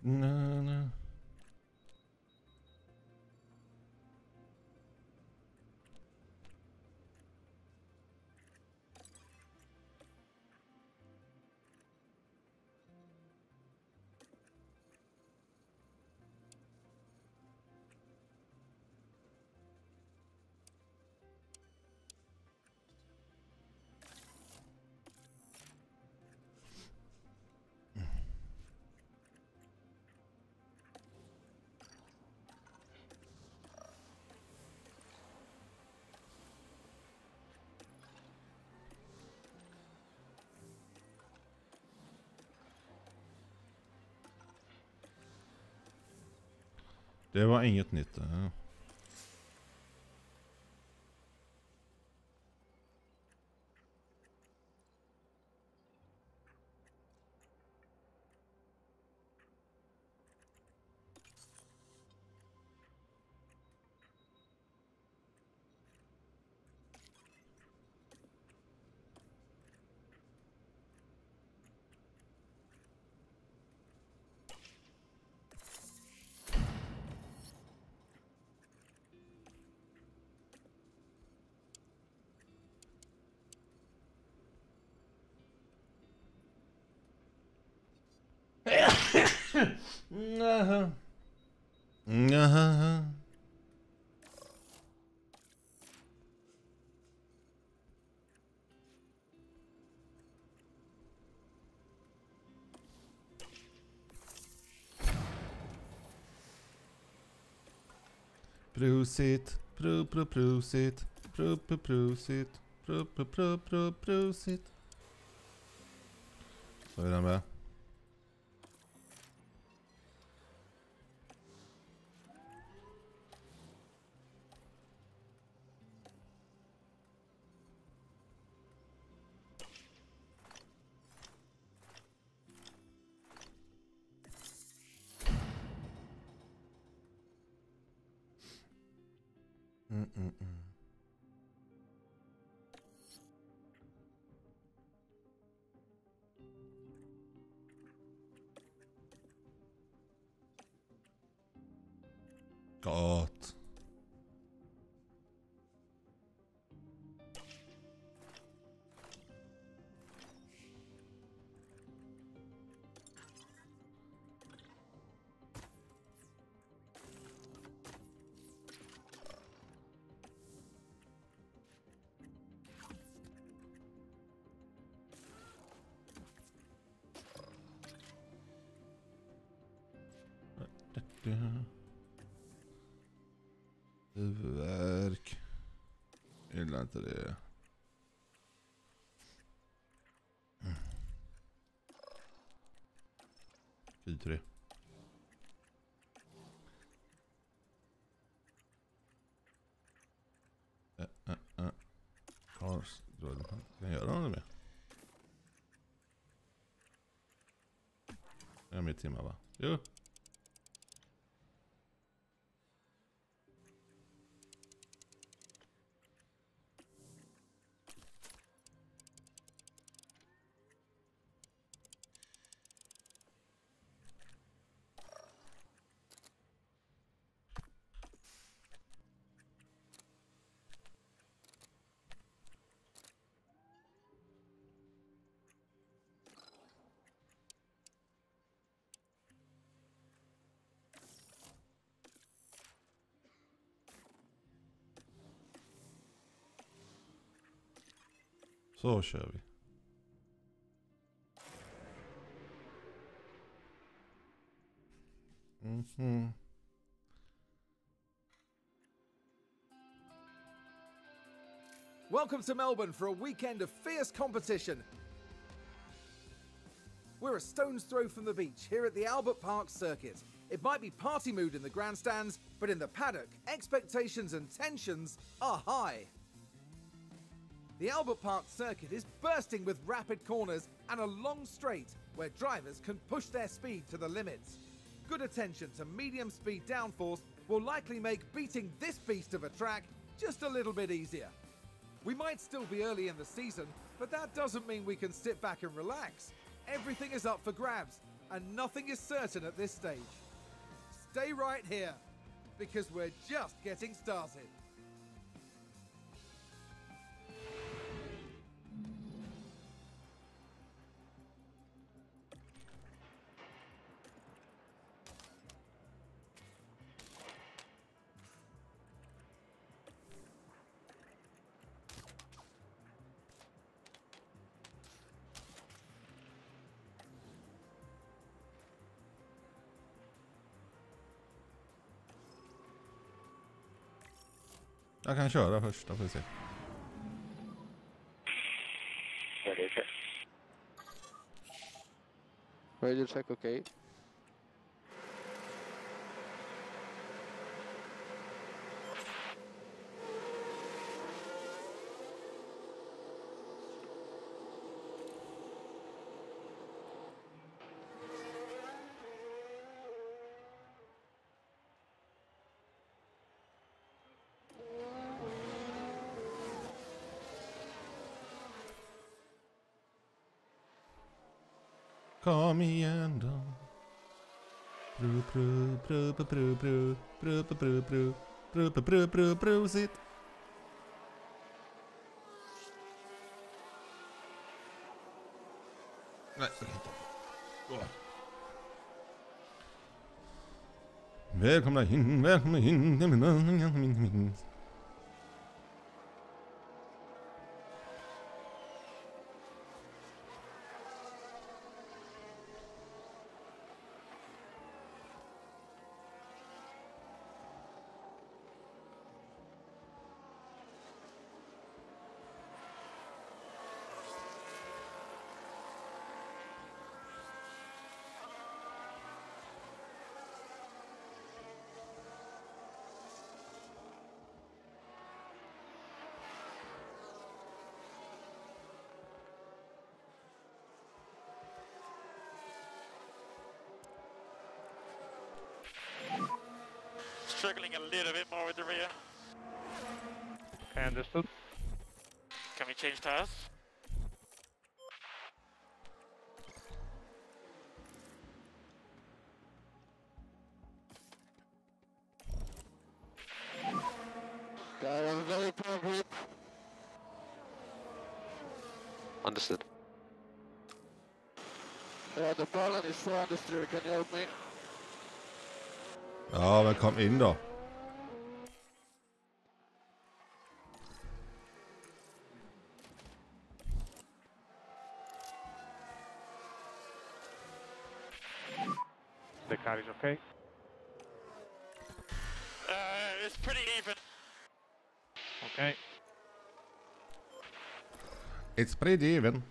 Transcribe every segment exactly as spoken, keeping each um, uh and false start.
No, no. Det var inget nytt. Ja. Jaha. Jaha. Prosit, pro pro prosit, pro pro prosit, pro pro pro pro prosit. Så är den med. Mm, mm, mm. Gott. Huvudvärk. Gillar inte det. Fy tre. Äh, äh, äh. Cars. Kan jag göra något med? Jag är med timmar va? Jo. Så kör vi. Mm-hmm. Welcome to Melbourne for a weekend of fierce competition. We're a stone's throw from the beach here at the Albert Park Circuit. It might be party mood in the grandstands, but in the paddock, expectations and tensions are high. The Albert Park Circuit is bursting with rapid corners and a long straight where drivers can push their speed to the limits. Good attention to medium speed downforce will likely make beating this beast of a track just a little bit easier. We might still be early in the season, but that doesn't mean we can sit back and relax. Everything is up for grabs, and nothing is certain at this stage. Stay right here, because we're just getting started. Jag kan köra först, då får vi se. Radio check. Radio check, okay. Kom igen då. Pru, pru, pru, pru, pru, pru, pru, pru, pru, pru, pru, pru, pru, pru, pru, sitt. Nej, okej. Okay. Välkomna in, välkomna in. Struggling a little bit more with the rear. Okay, understood. Can we change tires? I am very proud. Understood. Yeah, the balance is so understeer. Can you help me? Ja, men kom in då. The car is okay. Uh, it's pretty even. Okay. It's pretty even.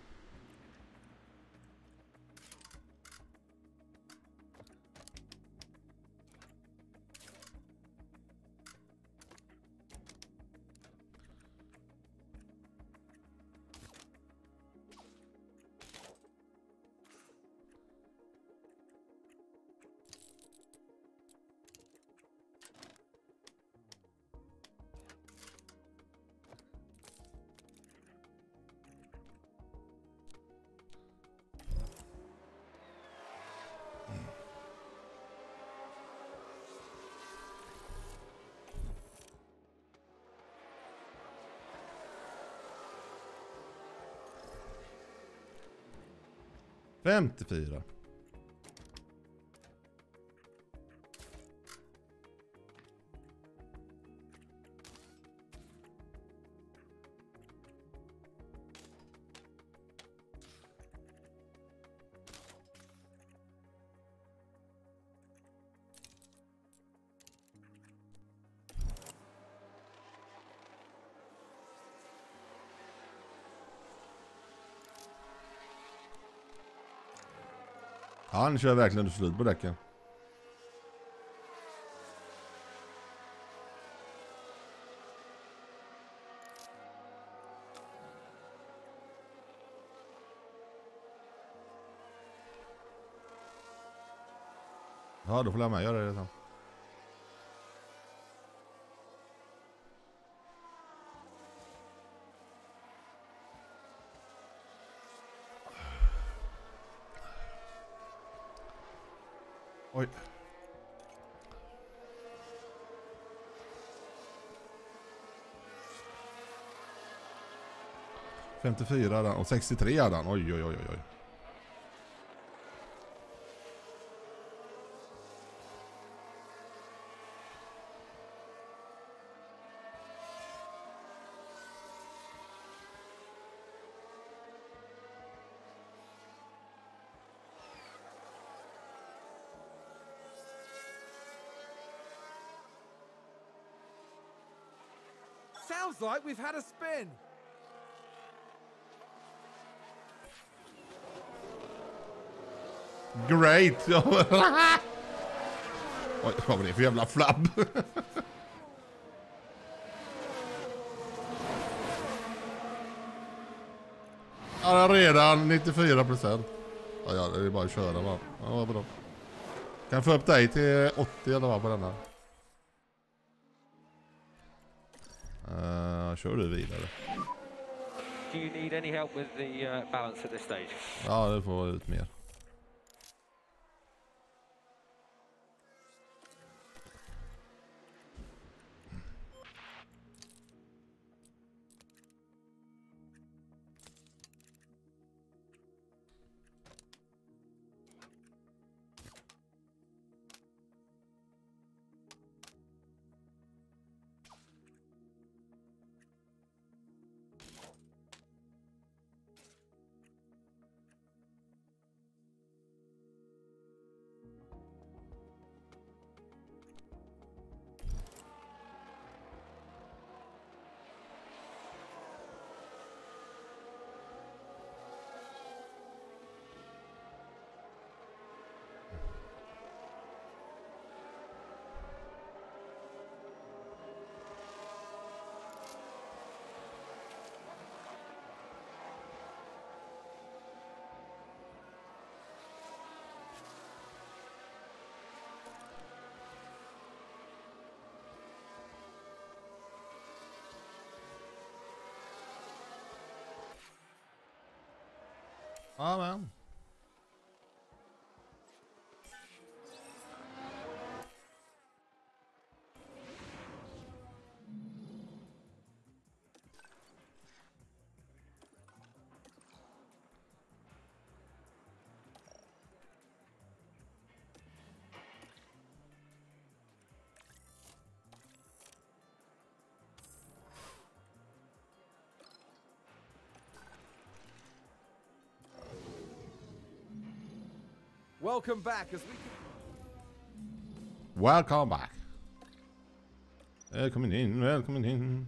femtiofyra. Ja, han kör verkligen slut på däcken. Ja, då får jag med göra det sen. Oj. femtiofyra hade han och sextiotre hade han. Oj, oj, oj, oj. Sounds like we've had a spin. Great! Oj, vad var det för jävla flabb? Ja, redan nittiofyra procent. Ja, ja, det är bara att köra va. Ja, vad bra. Kan jag få upp dig till åttio eller vad på denna? Uh, kör du vidare. Do you need any help with the uh, balance at this stage? Ja, det får vara ut mer. Ja, men. Welcome back as we... Welcome back. Välkommen in, välkommen in.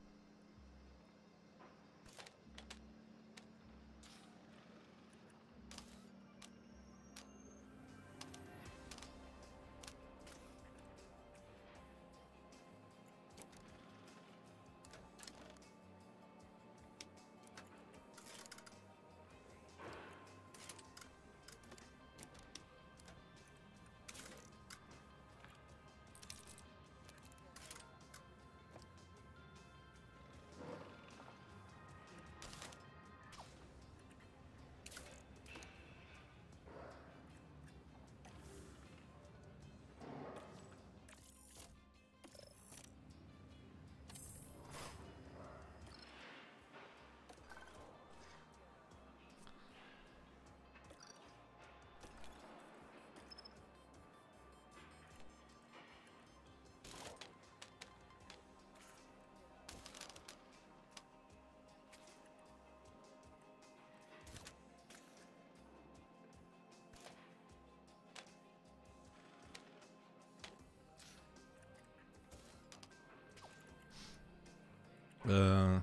Uh.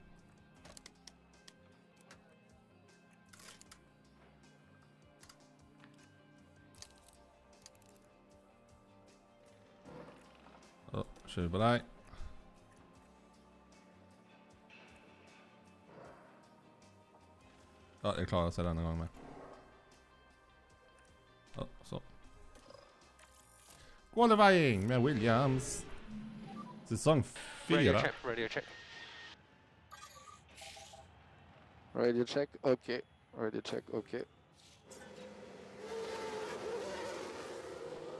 Oh, kör på dig. Ja, det klarar sig denna gång med. Ja, så. Qualifying med Williams. Säsong Radio fyra. check, radio check. Radio check, okay. Radio check, okay.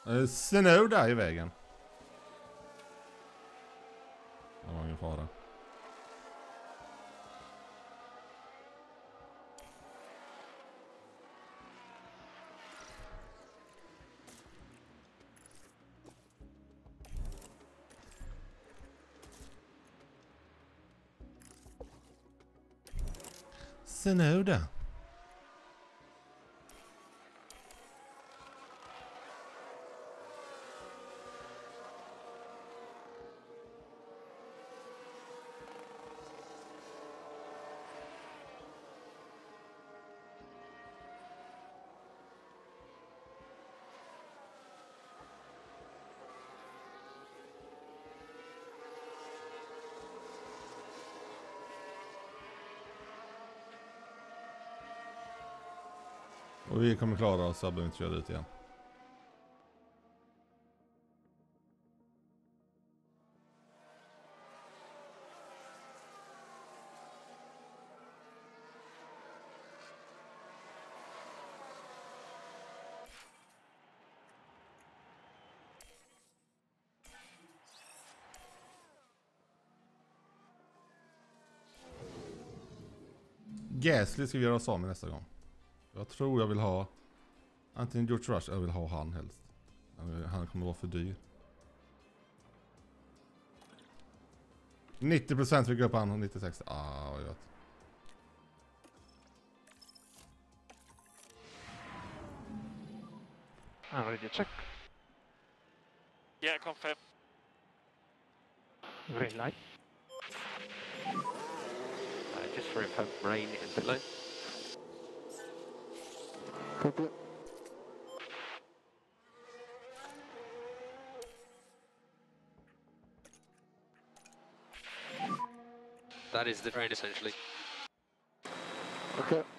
Uh, snö där i vägen. Det var ingen fara. Snö där. Och vi kommer klara oss så behöver vi inte köra ut igen. Gasly ska vi göra oss av med nästa gång. Jag tror jag vill ha antingen George Rush, jag vill ha han helst. Han kommer vara för dyr. nittio procent fick jag upp han och nittiosex. Ah, vad gött. I'm ready to check. Yeah, confirm. Green light. Uh, just for info, rain in pit lane. Copy. That is the train essentially. Okay.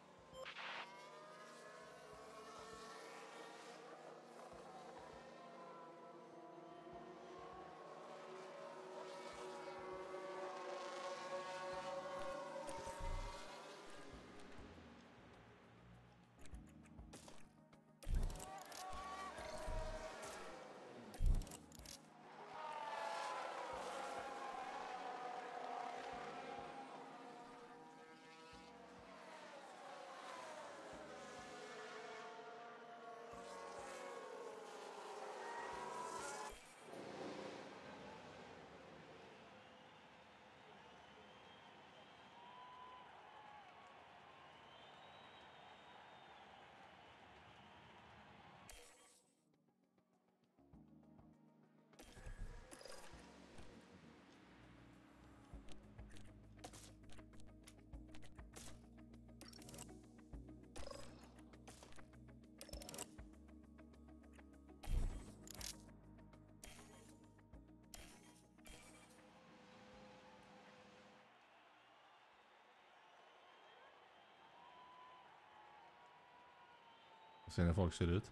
Se när folk ser ut.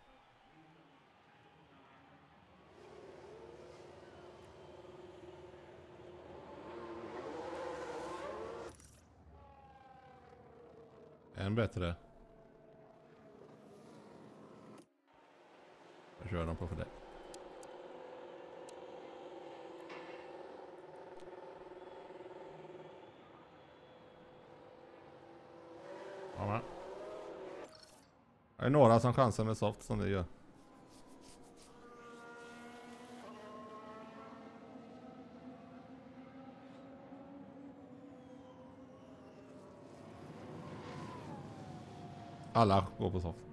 Än bättre. Jag kör dem på för det. Ja, men. Det är några som chansar med soft som det gör. Alla går på soft.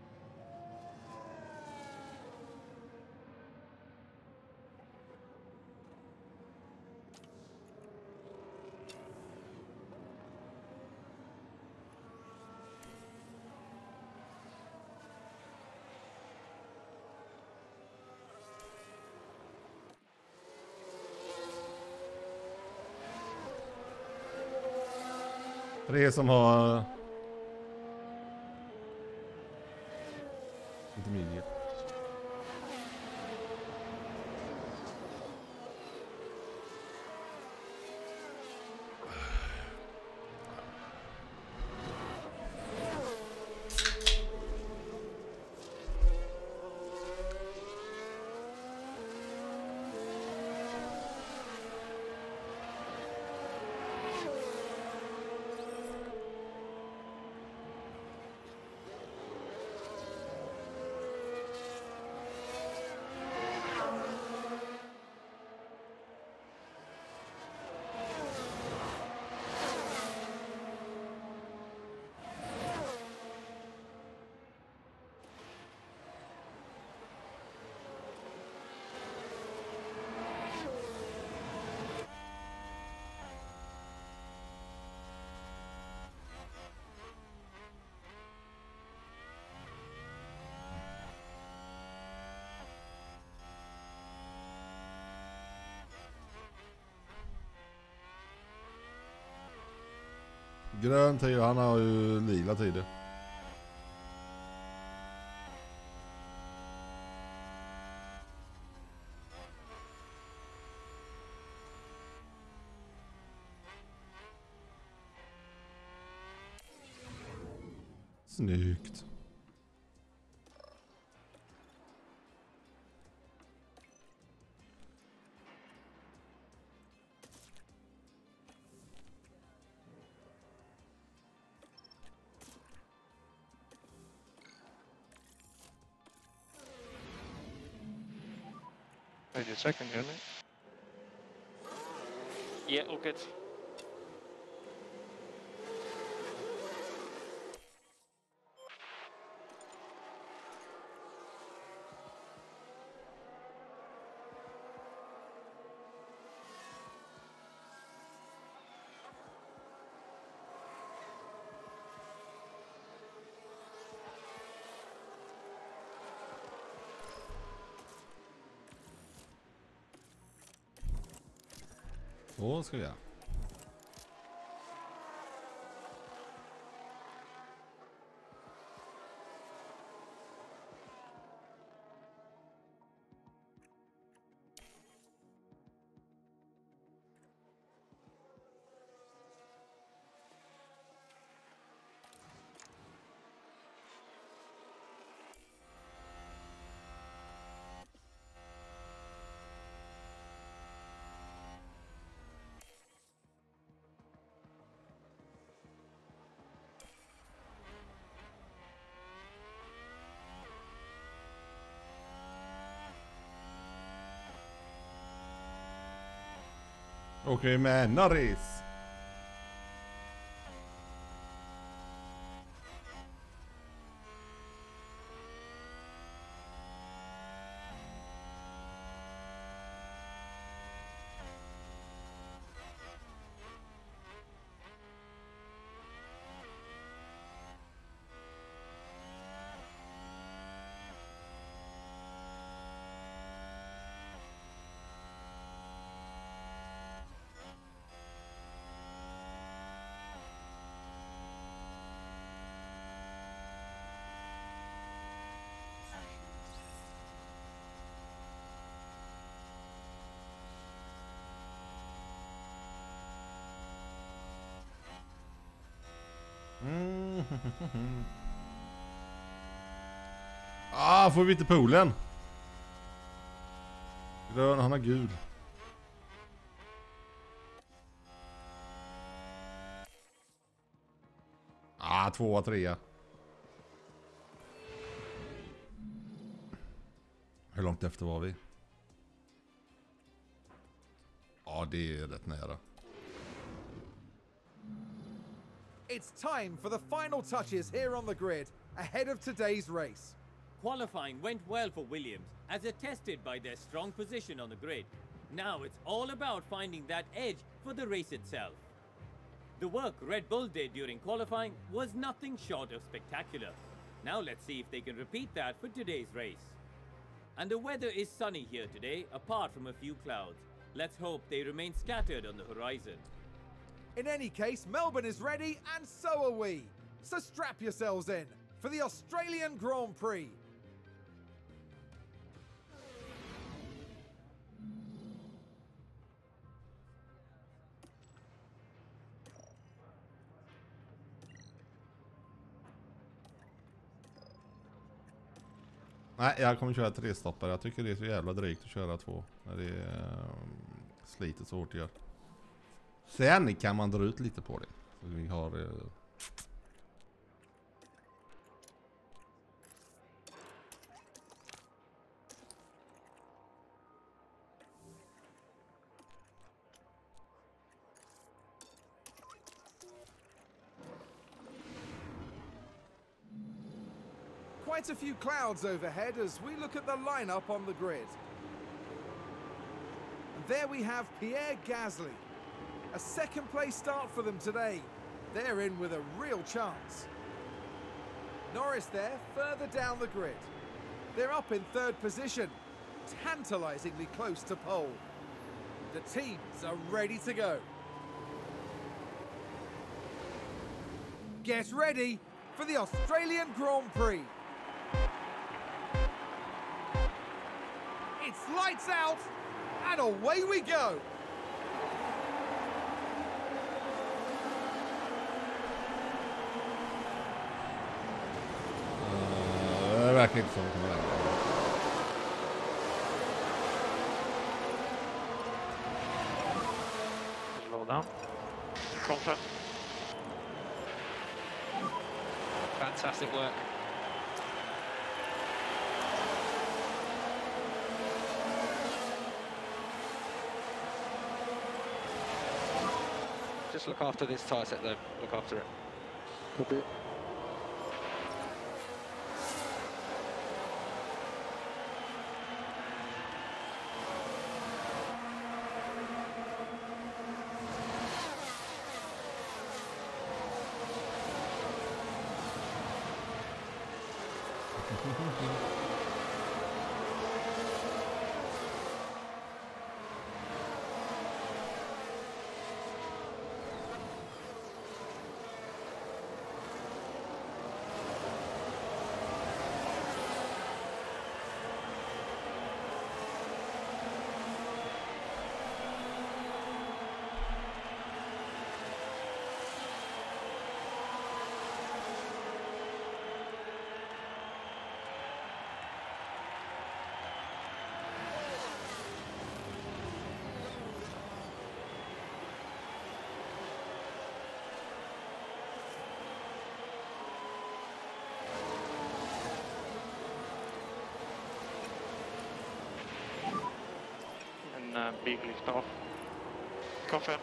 För er som har intermediate. Grön tid, han har ju lila tider. Snyggt. Wait a second, Johnny. Yeah, all good. Så ska vi göra. Okej, med Norris. Mm. Ah, får vi inte poolen? Grön, han har gul. Ah, tvåa, trea. Hur långt efter var vi? Ja, det är rätt nära. It's time for the final touches here on the grid, ahead of today's race. Qualifying went well for Williams, as attested by their strong position on the grid. Now it's all about finding that edge for the race itself. The work Red Bull did during qualifying was nothing short of spectacular. Now let's see if they can repeat that for today's race. And the weather is sunny here today, apart from a few clouds. Let's hope they remain scattered on the horizon. In any case, Melbourne is ready, and so are we. So strap yourselves in for the Australian Grand Prix. Nej, jag kommer köra tre stoppar. Jag tycker det är så jävla drygt att köra två när det är um, slitet så hårt gör. Sen kan man dra ut lite på det. Så vi har uh... Quite a few clouds overhead as we look at the lineup on the grid. And there we have Pierre Gasly. A second place start for them today. They're in with a real chance. Norris there, further down the grid. They're up in third position, tantalizingly close to pole. The teams are ready to go. Get ready for the Australian Grand Prix. It's lights out, and away we go. Uh, det verkar inte som det kommer längre. Slow down. Confirm. Fantastic work. Just look after this tyre set though, look after it. Copy. And uh, big lift off. Confirm.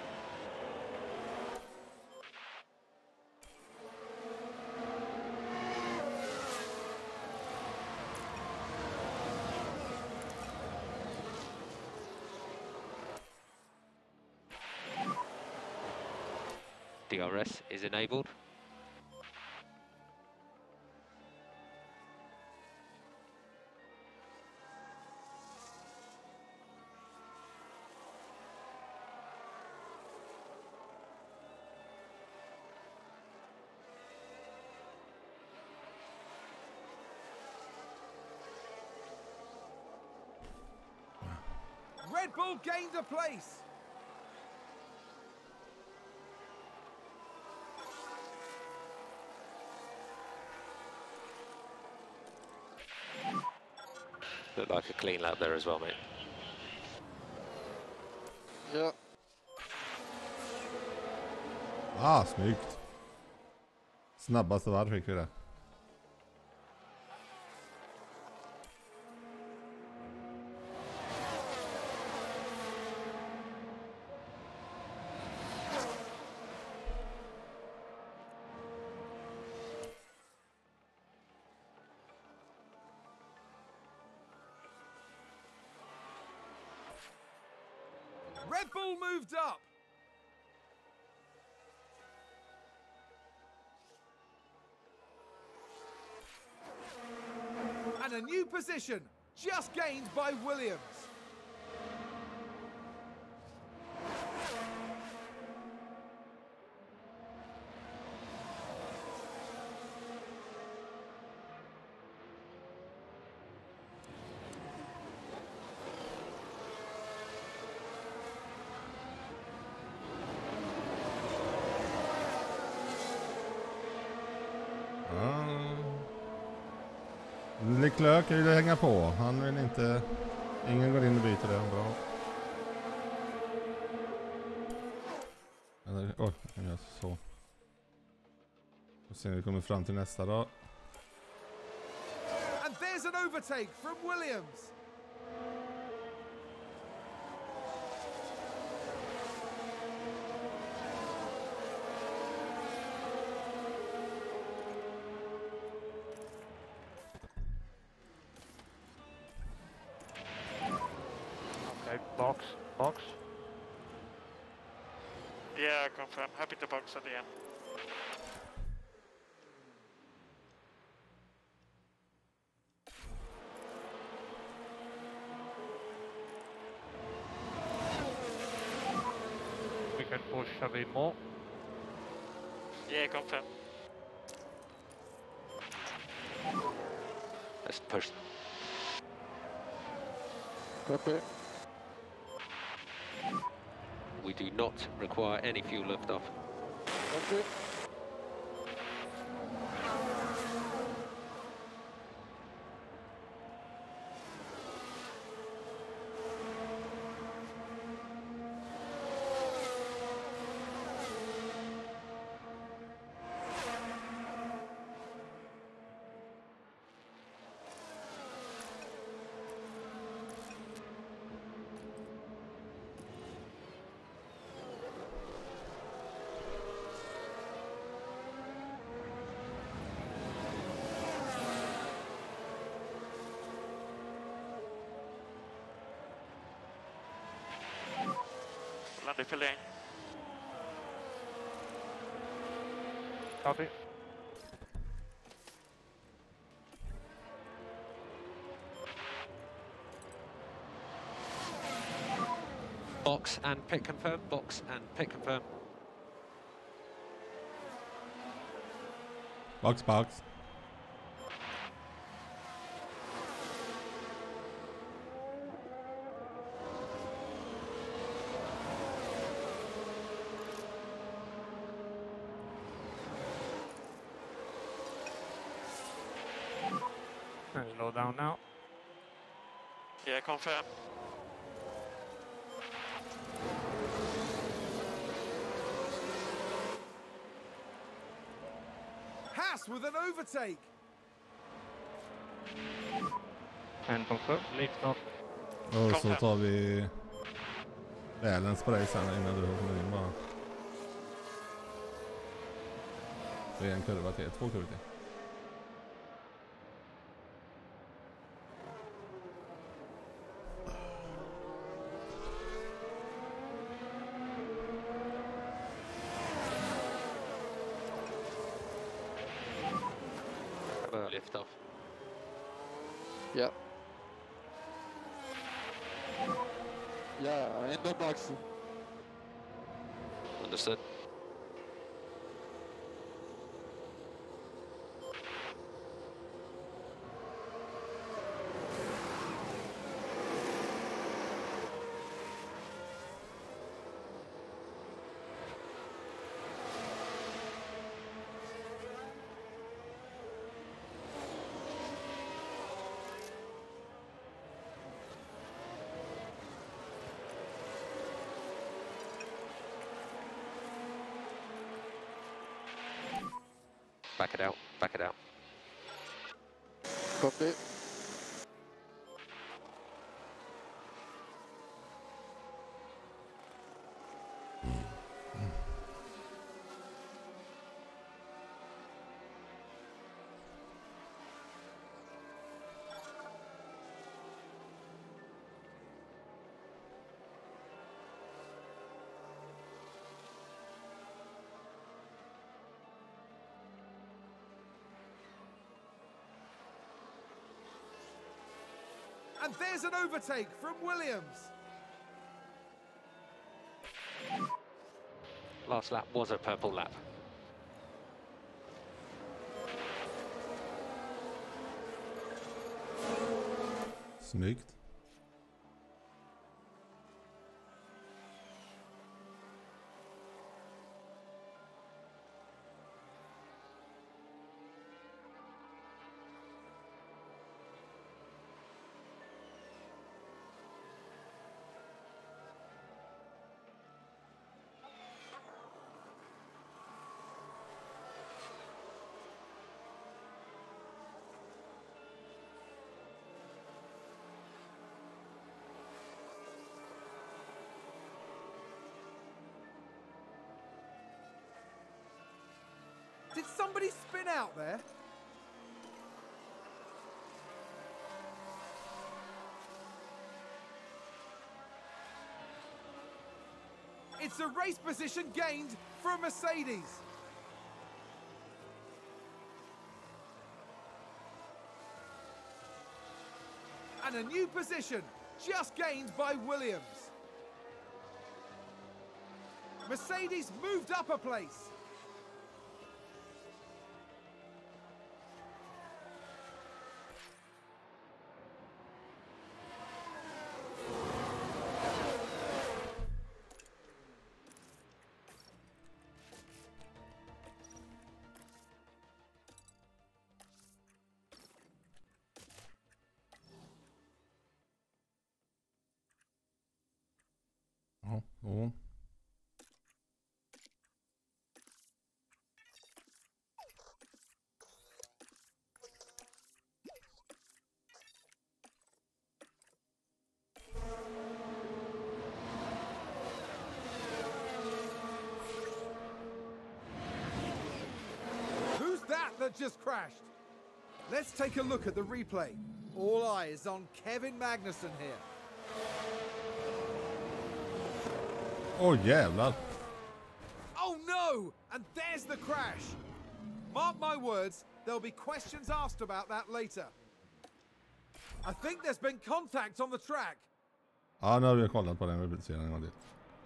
D R S is enabled. Red Bull gained a place. Looked like a clean lap there as well, mate. Yeah. Ah, snyggt. Snabbaste varv fick vi det. Red Bull moved up. And a new position just gained by Williams. Leclerc vill hänga på. Han vill inte... Ingen går in och byter det. Bra. Eller, oj, jag gör så. Och sen vi kommer fram till nästa då. And there's an overtake from Williams. Okay, box, box. Yeah, confirm. Happy to box at the end. We can push a bit more. Yeah, confirm. just push. Copy. We do not require any fuel liftoff. Copy. Landing for lane. Copy. Box and pit confirm. Box and pit confirm. Box, box. Slow down now. Yeah, confirm. Haas with an overtake. And confirm. Lift off. Och så tar vi välen spray sen innan du kommer in bara. Det är en kurva till, två kurvor till. Lift off. Yeah. Yeah, in the box. Understood. Back it out, back it out. Copy. And there's an overtake from Williams. Last lap was a purple lap. Snyggt. Did somebody spin out there? It's a race position gained for a Mercedes. And a new position just gained by Williams. Mercedes moved up a place. Ja, ja. Who's that that just crashed? Let's take a look at the replay. All eyes on Kevin Magnussen here. Åh jävlar. Oh no! And there's the crash. Mark my words, there'll be questions asked about that later. I think there's been contact on the track. Ja, nu har vi kollat på den rubriceringen en gång till.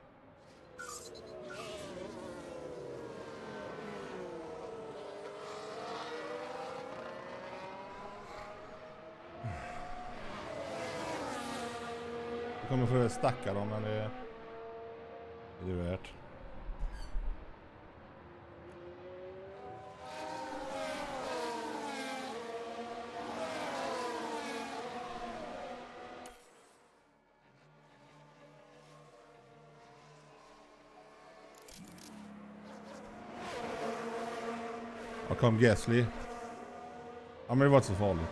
Vi kommer få stacka dem, men det är det är värt. Och kom Gasly. Ja, men det var inte så farligt.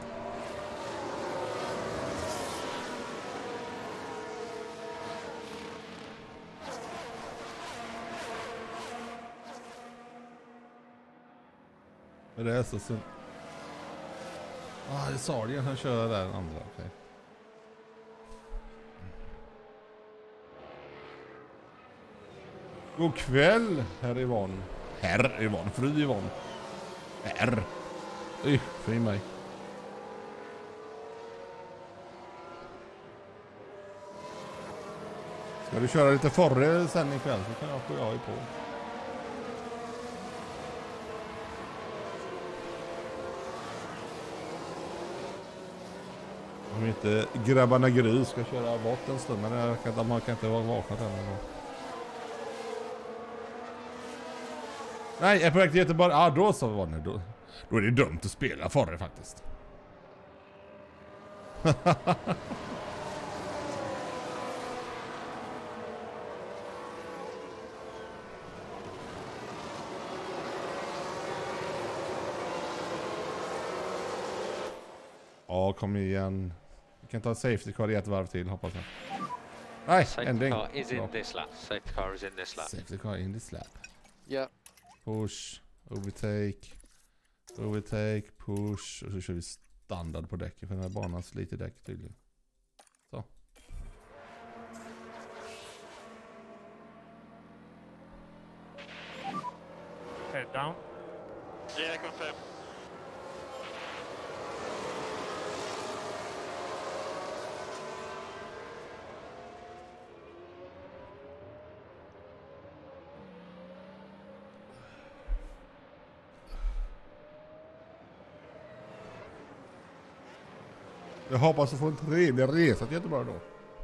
Men det är så synd. Ah, det sa det, han kör där den andra, okej. Okay. God kväll, herr Yvonne. Herr Yvonne, fru Yvonne. Herr. Oj, fri mig. Ska du köra lite förre sen ikväll så kan jag få jag på. Om inte grabbarna Gry ska köra bort en stund, men jag kan, de kan inte vara vakna än. Nej, jag är på väg till Göteborg. Ja, ah, då så var det. Då, då är det dumt att spela förre faktiskt. Ja, kom igen. Vi kan ta safety car i ett varv till, hoppas jag. Nej, Safety ending. car is in Bra. this lap. Safety car is in this lap. Safety car in this lap. Yeah. Push, overtake, overtake, push. Och så kör vi standard på däcken för den här banan sliter däck tydligen. Så. Head down. Yeah, confirm. Jag hoppas att få en trevlig resa till Göteborg då.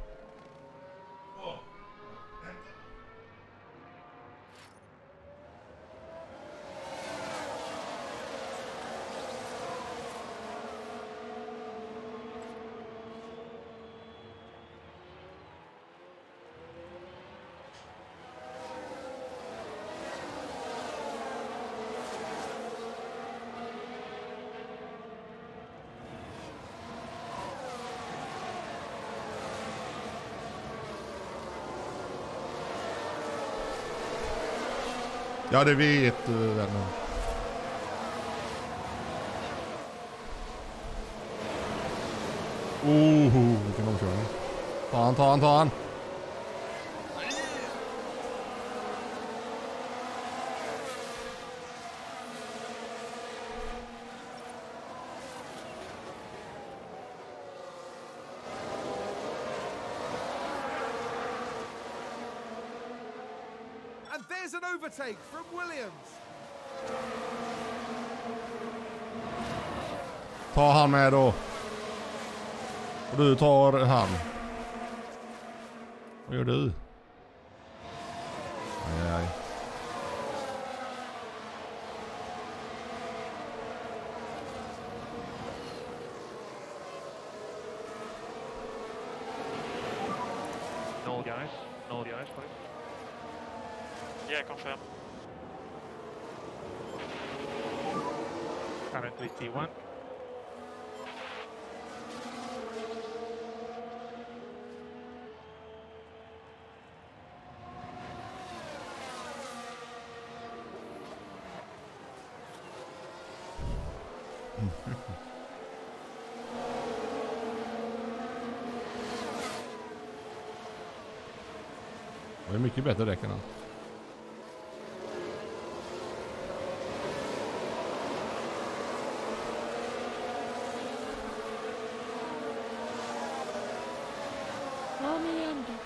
Ja, det vet du, vänner. Oh, vilken omkörning. Ta han, ta han, ta han. And there's an overtake from Williams. Ta han med då. Och du tar han. Vad gör du? Aj, aj. No, guys. No D R S for it. Yeah, confirm. Currently T one. Det är mycket bättre däck än han. Kom igen då.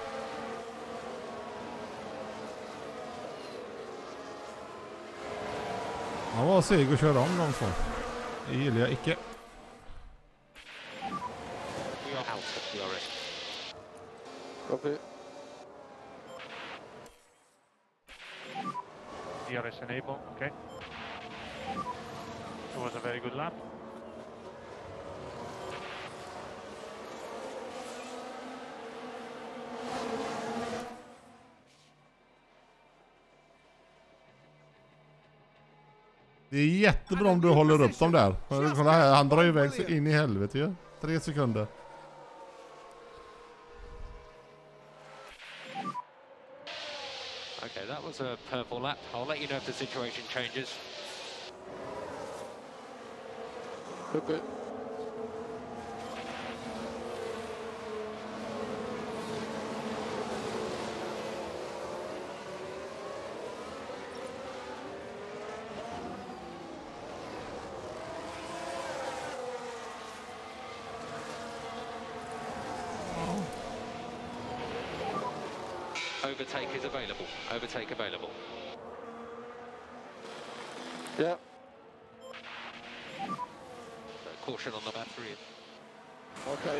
Han var seg och köra om de två. Det gillar jag icke. We are out of D R S. Copy. D R S enable, okay. It was a very good lap. Det är jättebra om du håller upp dem där. Kolla här, han drar iväg sig in i helvete ju. Tre sekunder. Okay, that was a purple lap. I'll let you know if the situation changes. Copy. Overtake is available. Overtake available. Yeah. So caution on the battery. Okay.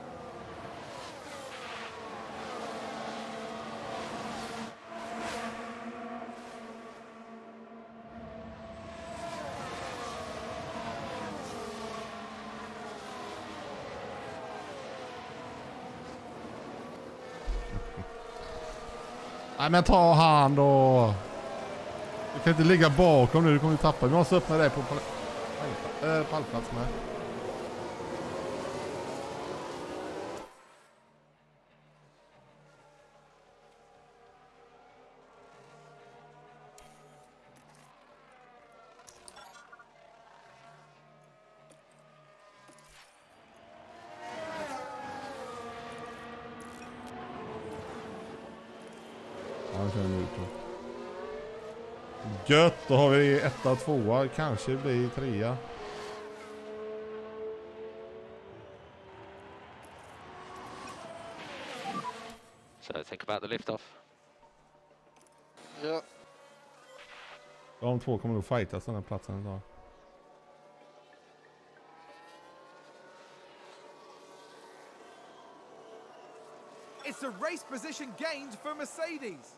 Nej men ta hand då. Du kan inte ligga bakom nu, du kommer tappa. Vi måste öppna dig på pall äh, pallplats med. Ja, kör nu ut då. Gött, då har vi etta, tvåa, kanske blir trea. So think about the lift-off. Yeah. De två kommer nog fightas den här platsen idag. It's a race position gained for Mercedes.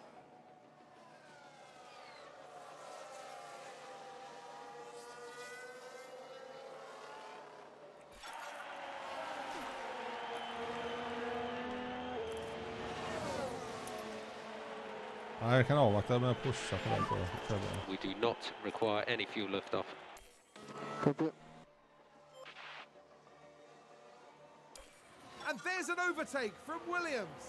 Ja, jag kan avvakta med att pusha på den på tävlingen. We do not require any fuel lift-off. Copy. And there's an overtake from Williams.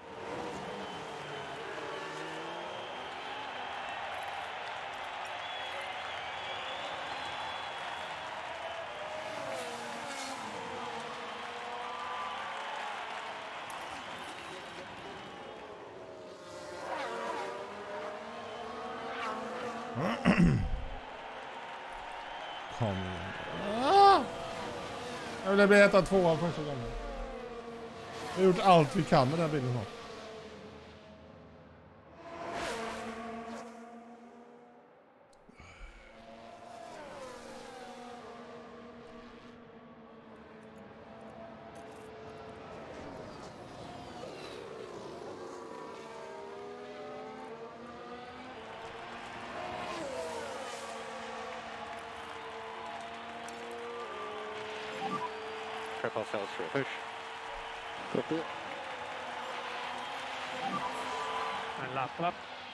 Kom igen. Ah! Jag vill bli etta tvåa första gången. Vi har gjort allt vi kan med den här bilen här. Trip ourselves through a push. Copy. And last lap.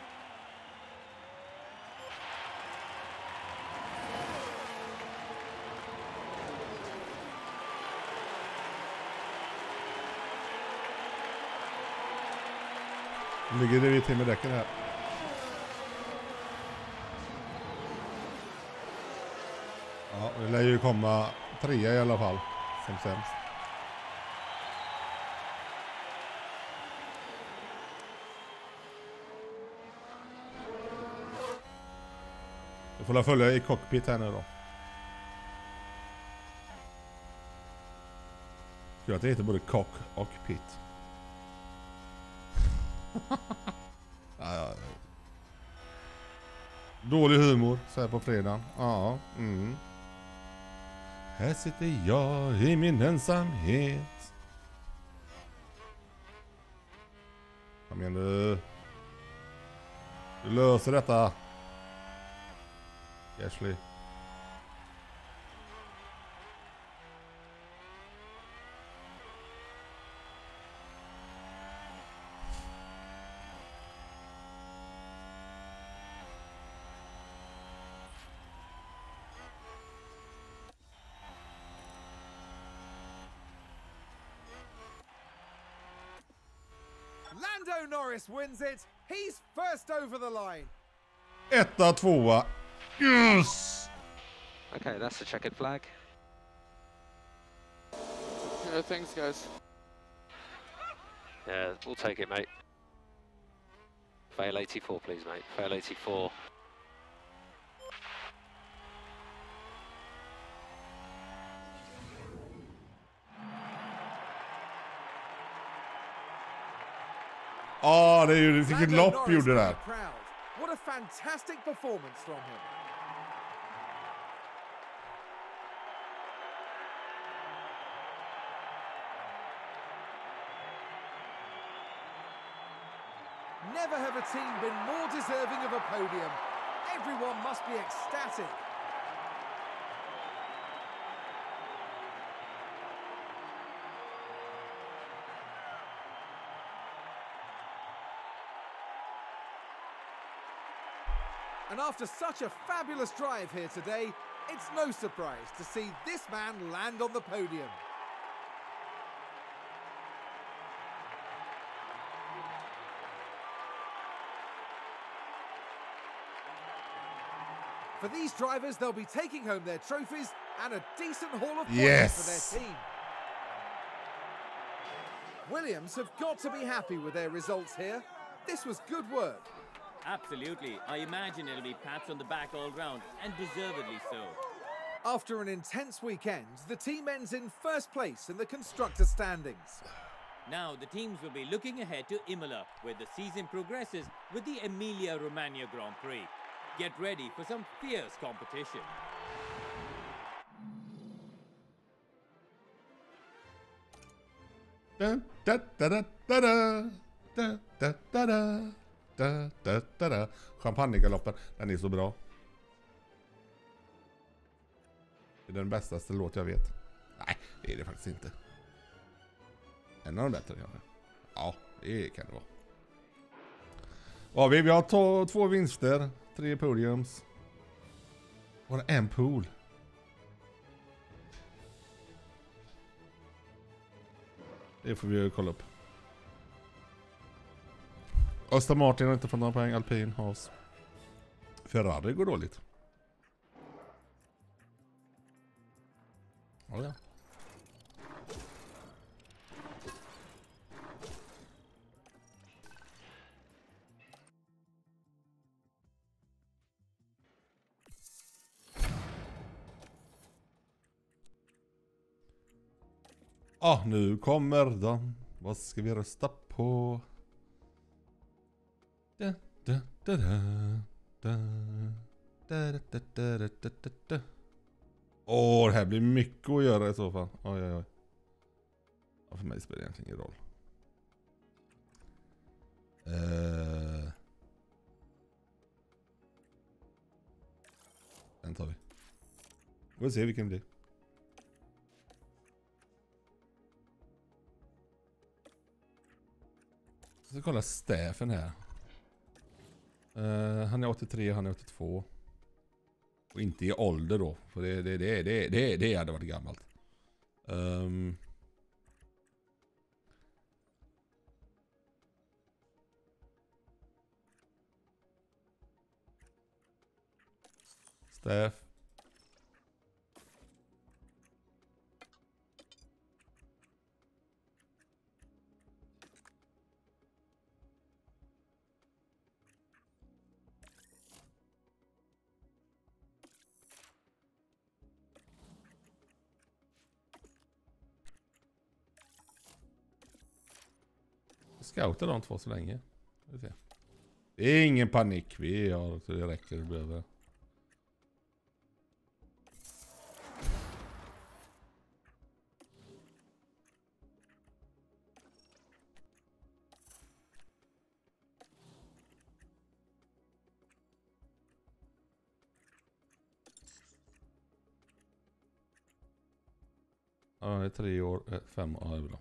Ligger det till med däcken här. Ja, det lär ju komma trea i alla fall. Som sämst. Du får la följa i cockpit här nu då. Skulle att det heter både cock och pit. ja, ja. Dålig humor så här på fredagen. Ja, mm. Här sitter jag i min ensamhet. Kom igen nu. Du löser detta. Ashley. Lando Norris wins it. He's first over the line. Etta, tvåa. Yes! Okay, that's the checkered flag. Yeah, thanks, guys. Yeah, we'll take it, mate. Fail eighty-four, please, mate. Fail eighty-four. Ja, det är ju vilket Lando lopp Norris gjorde will där. be proud. What a fantastic performance from him. Never have a team been more deserving of a podium. Everyone must be ecstatic. And after such a fabulous drive here today, it's no surprise to see this man land on the podium. For these drivers, they'll be taking home their trophies and a decent haul of points Yes. for their team. Williams have got to be happy with their results here. This was good work. Absolutely. I imagine it'll be pats on the back all round, and deservedly so. After an intense weekend, the team ends in first place in the constructor standings. Now the teams will be looking ahead to Imola, where the season progresses with the Emilia-Romagna Grand Prix. Get ready for some fierce competition. Da, da, da, da, da, da. Da, da, da, da. Da, da, da, da. Champagnegaloppen, den är så bra. Det är den bästaste låt jag vet. Nej, det är det faktiskt inte. En av de bättre kanske. Ja, det kan det vara. Ja, vi, vi har to- två vinster, tre podiums. Och en pool. Det får vi ju kolla upp. Aston Martin har inte fått några poäng. Alpin, Haas. Ferrari går dåligt. Ja, ja. Ah, nu kommer de. Vad ska vi rösta på? Da, da, da, da, da, da, da, da, da, da, da, da. Åh, det här blir mycket att göra i så fall. Oj, oj, oj. Ja, för mig spelar det egentligen ingen roll. Uh... Den tar vi. Vi får se vilken det blir. Jag ska kolla staffen här. Uh, han är åttiotre, han är åttiotvå. Och inte i ålder då. För det, det, det, det, det, det hade varit gammalt. Um, Staff. Scouta de två så länge. Vi se. Det är ingen panik. Vi har så det räcker. Det behöver. Ja, det är tre år, äh, fem år, ja, det är bra.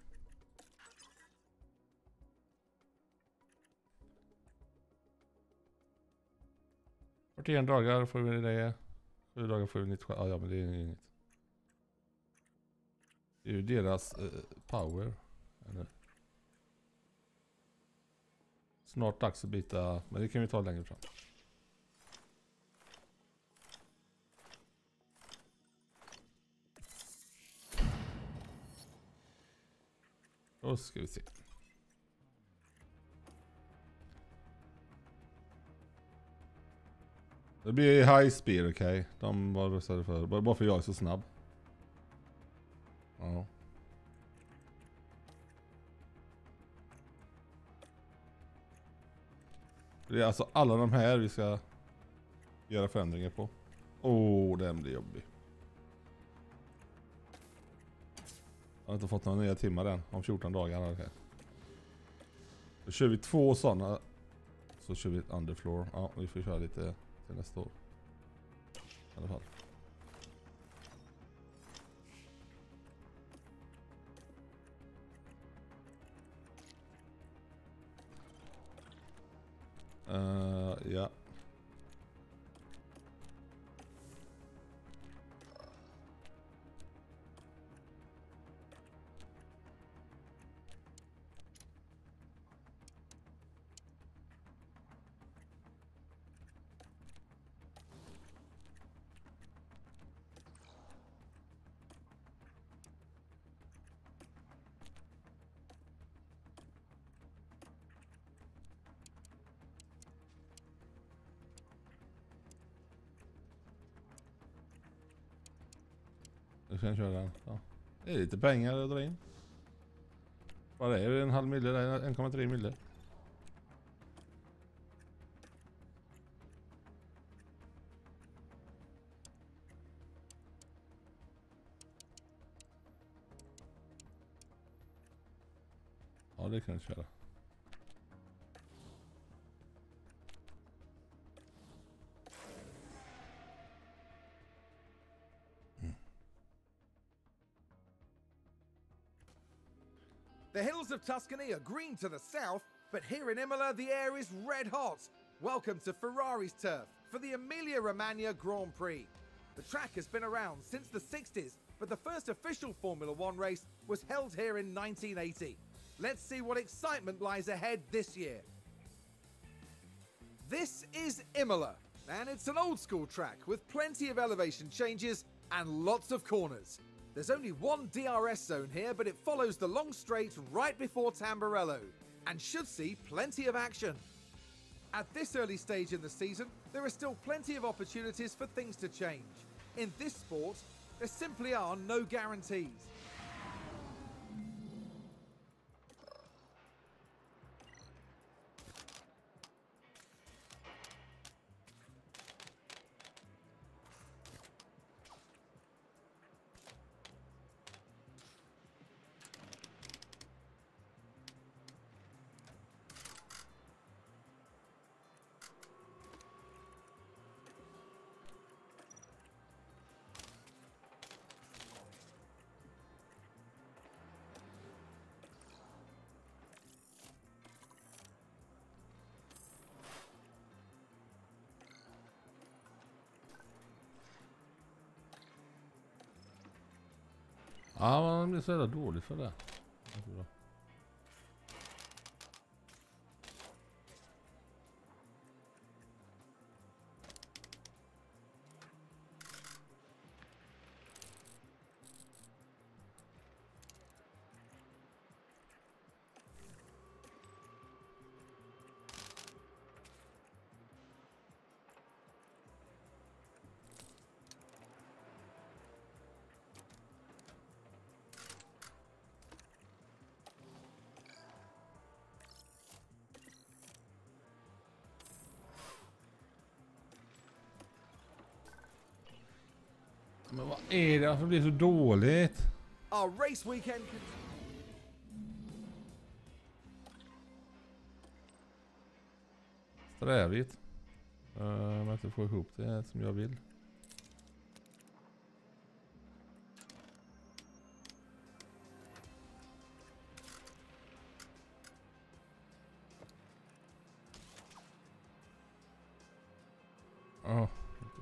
fyrtioen dagar får vi det. sju dagar får vi nittiosju. Ja, ja, men det är inget. Det är ju deras uh, power. Eller? Snart dags att byta, men det kan vi ta längre fram. Då ska vi se. Det blir high speed, okej. Okay. De var röstade för. Bara för jag är så snabb. Ja. Det är alltså alla de här vi ska göra förändringar på. Åh, oh, den blir jobbig. Jag har inte fått några nya timmar än. Om fjorton dagar. Okay. Då kör vi två sådana. Så kör vi ett underfloor. Ja, vi får köra lite till nästa år. I alla fall. Uh, ja. Nu ska jag köra den. Ja. Det är lite pengar att dra in. Vad är det? En halv mille? en komma tre mille. Ja, det kan jag köra. The hills of Tuscany are green to the south, but here in Imola the air is red hot. Welcome to Ferrari's turf for the Emilia-Romagna Grand Prix. The track has been around since the sixties, but the first official Formula One race was held here in nineteen eighty. Let's see what excitement lies ahead this year. This is Imola, and it's an old school track with plenty of elevation changes and lots of corners. There's only one D R S zone here, but it follows the long straight right before Tamburello and should see plenty of action. At this early stage in the season, there are still plenty of opportunities for things to change. In this sport, there simply are no guarantees. Ja, man blir så jävla dålig för det. Men vad är det som blir så dåligt? Our race weekend. Strävigt. Uh, om jag inte får ihop det som jag vill. Oh.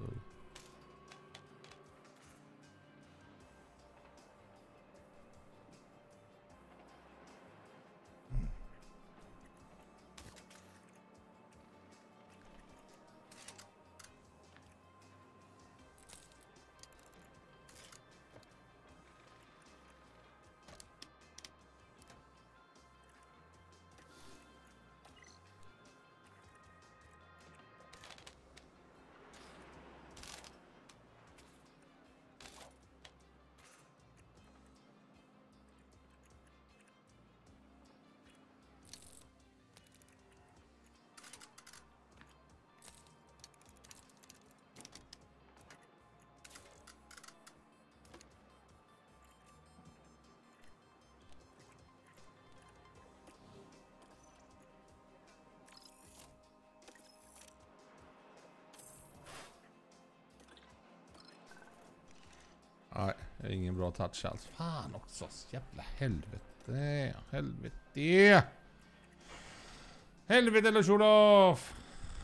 Nej, det är ingen bra touch alls. Fan också, jävla helvete. Helvete. Helvete, Lars-Olof.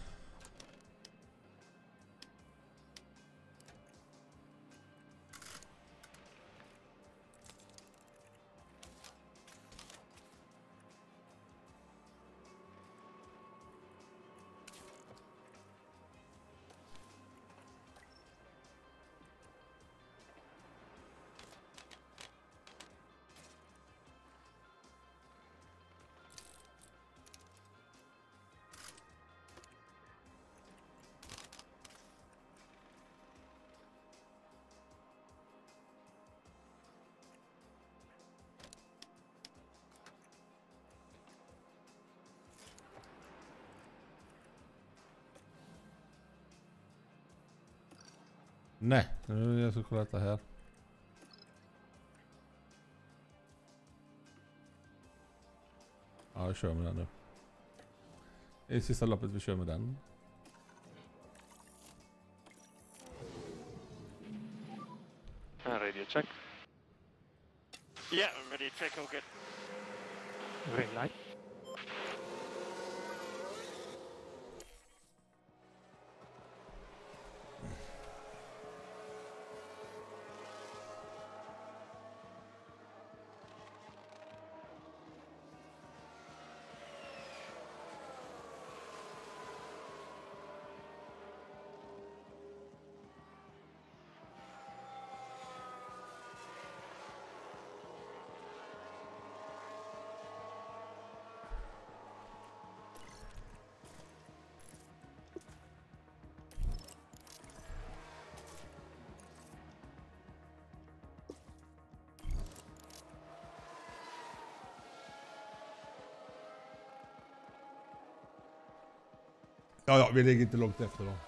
Nej, nu jag ska kolla detta här. Ja, jag kör med den nu. Det är sista loppet vi kör med den. Uh, radio check. Yeah, I'm ready to check, all good. Green light. Ja, ja, vi ligger inte långt efter då.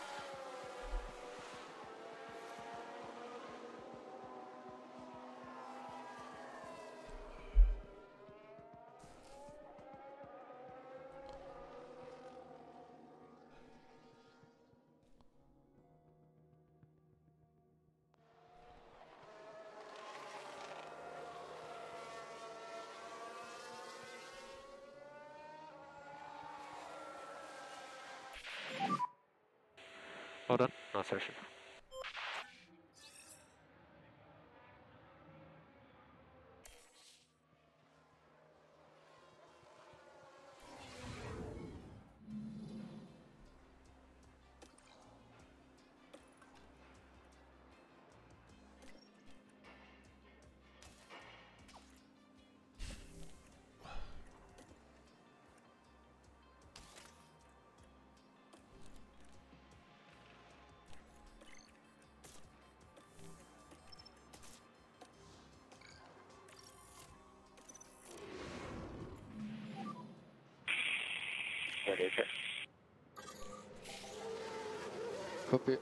Hold on, no session. radio check. Copy.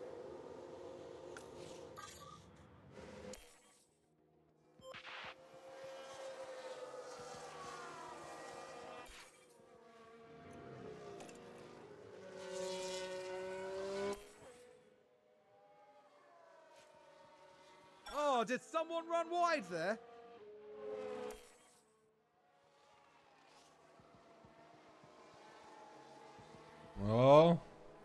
Oh, did someone run wide there? Ja.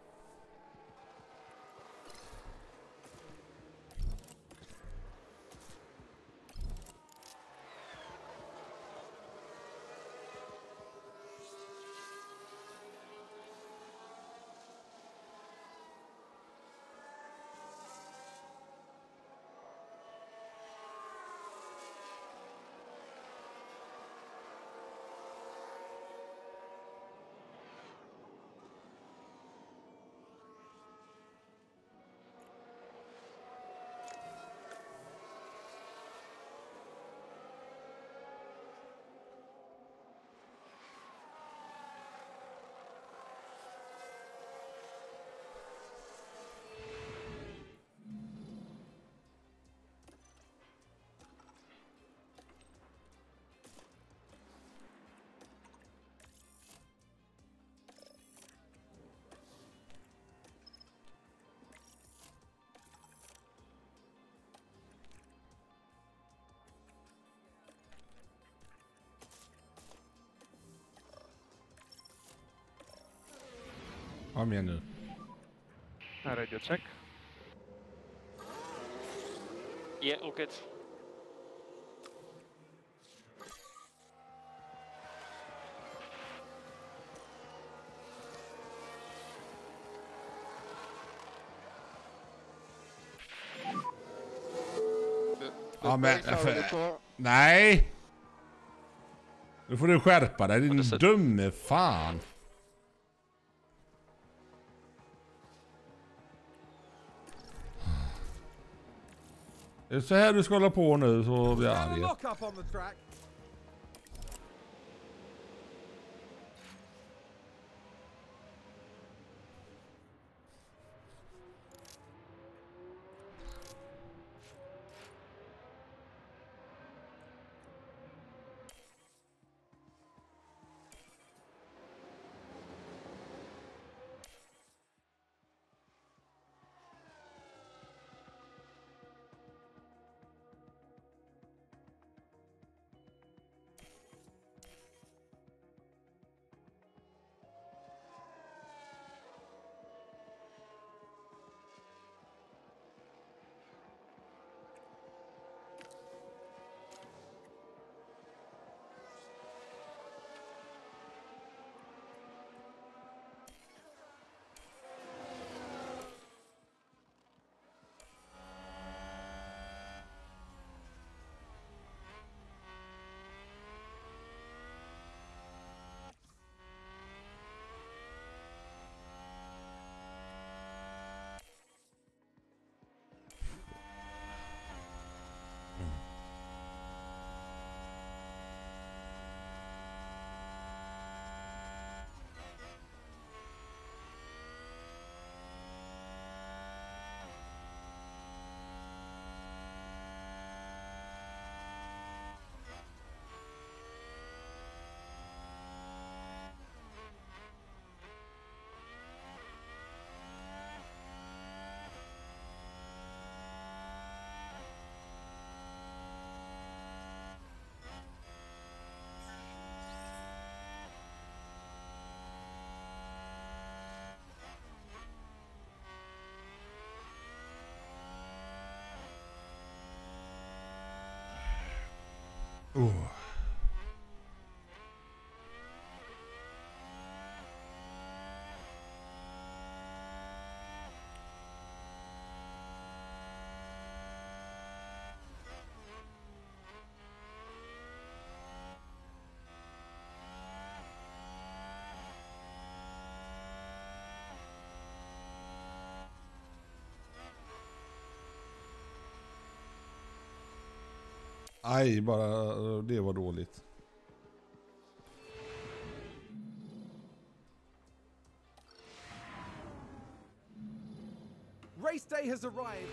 Kom igen nu. Radio check. Yeah, all good. Ja, men... För, nej! Nu får du skärpa dig, din dumme fan. Det är så här du ska hålla på nu, så blir jag arg. Oh. Aj, bara det var dåligt. race day has arrived.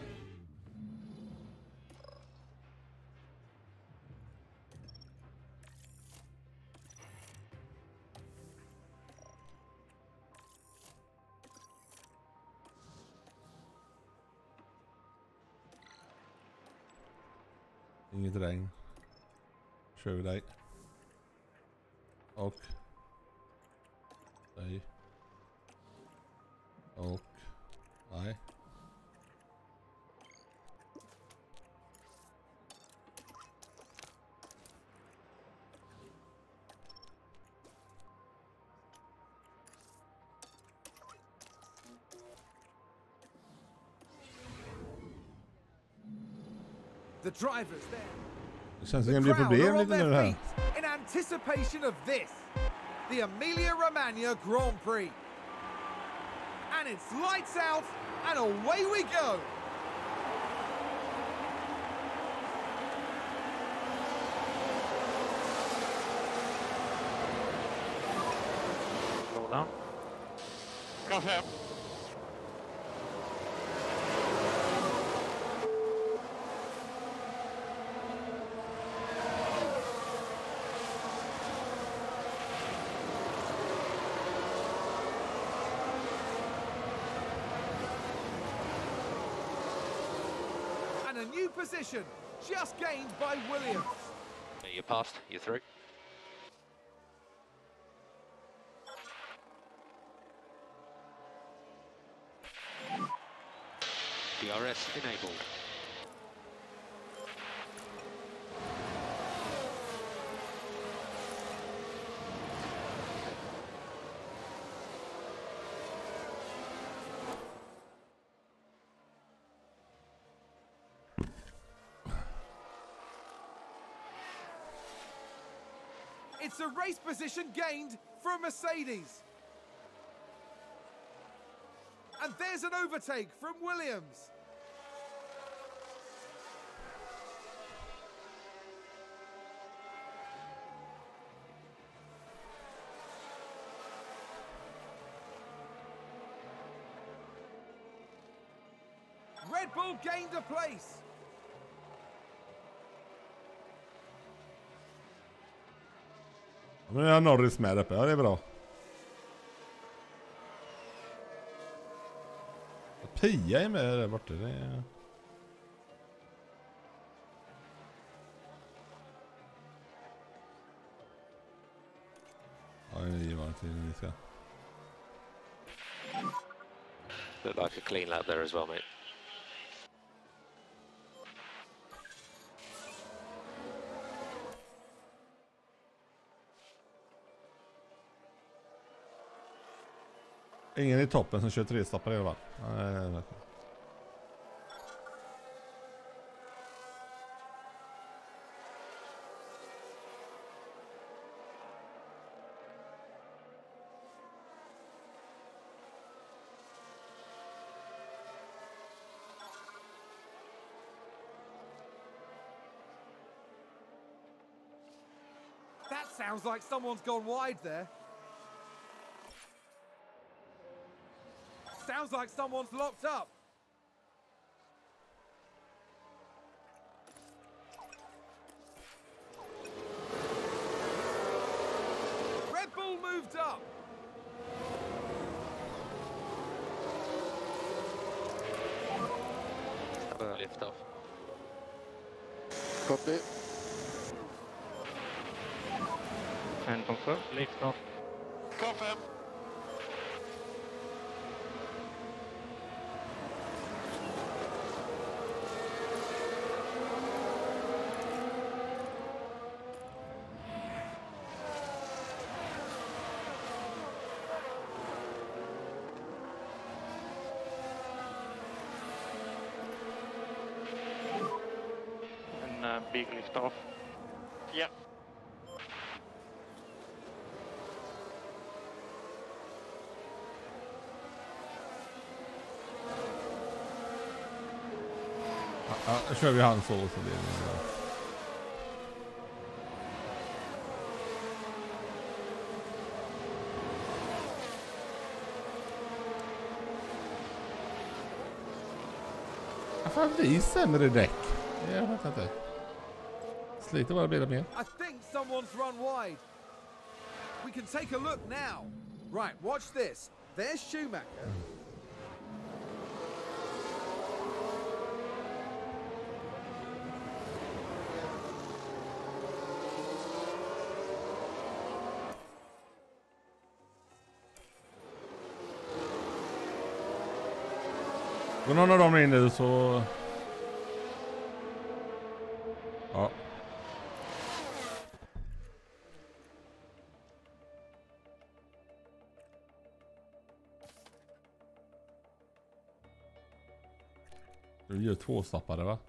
Inget regn. Kör vi dig. Och dig. Och nej. The drivers there. Det känns The som det blir crowd problem are on lite nu their här. feet in anticipation of this, the Emilia-Romagna Grand Prix. And it's lights out and away we go. Låda. Kaffe. And a new position just gained by Williams. You're passed, you're through. D R S enabled. It's a race position gained from Mercedes. And there's an overtake from Williams. Red Bull gained a place. Men jag har Norris med uppe, ja det är bra. Pia är med där borta, det är... Ja, det är varmt till vi ska. Look like a clean lap there as well, mate. Ingen i toppen som kör tre stoppar i alla fall. Nej, That sounds like someone's gone wide there. Sounds like someone's locked up. Red Bull moved up. Have a lift off. Copy. And confirm, lift off. Kaffe. And uh, big lift off. Yeah. ja, ja, kör vi han så så blir det bra. Varför har vi sämre däck? Jag vet inte. Sliter våra bilar mer. I think someone's run wide. We can take a look now. Right, watch this. There's Schumacher. Går någon av dem in nu så... Ja. Du gör två stoppare, va?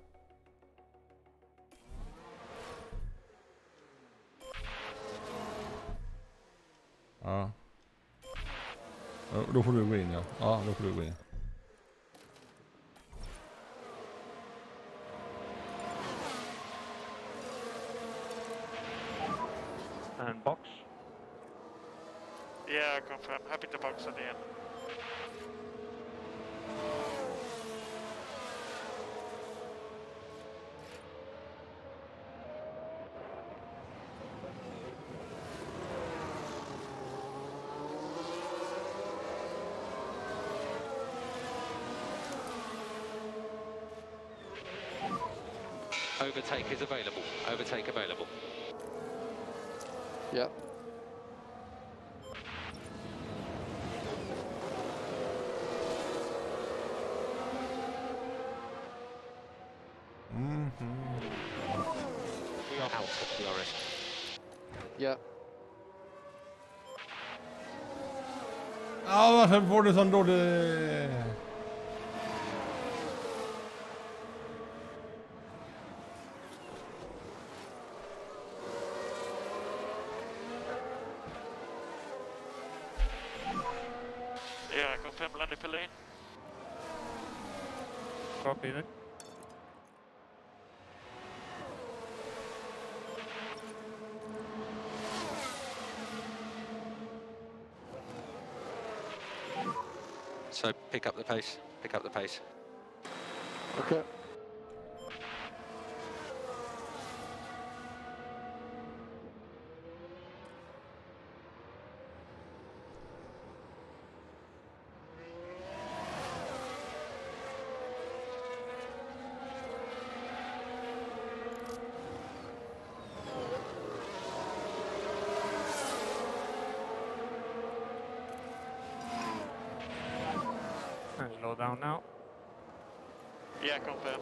Ja. Ja, då får du gå in, ja. Ja, då får du gå in. And box. Yeah, confirm. Happy to box at the end. Overtake is available. Overtake available. Yeah. Mm-hmm. We are out of the R S. Yeah. Ja, varför får du sån dålig... Yeah, confirm landing for lane. Copy that. So pick up the pace. Pick up the pace. Okay. And slow down now. Yeah, confirm.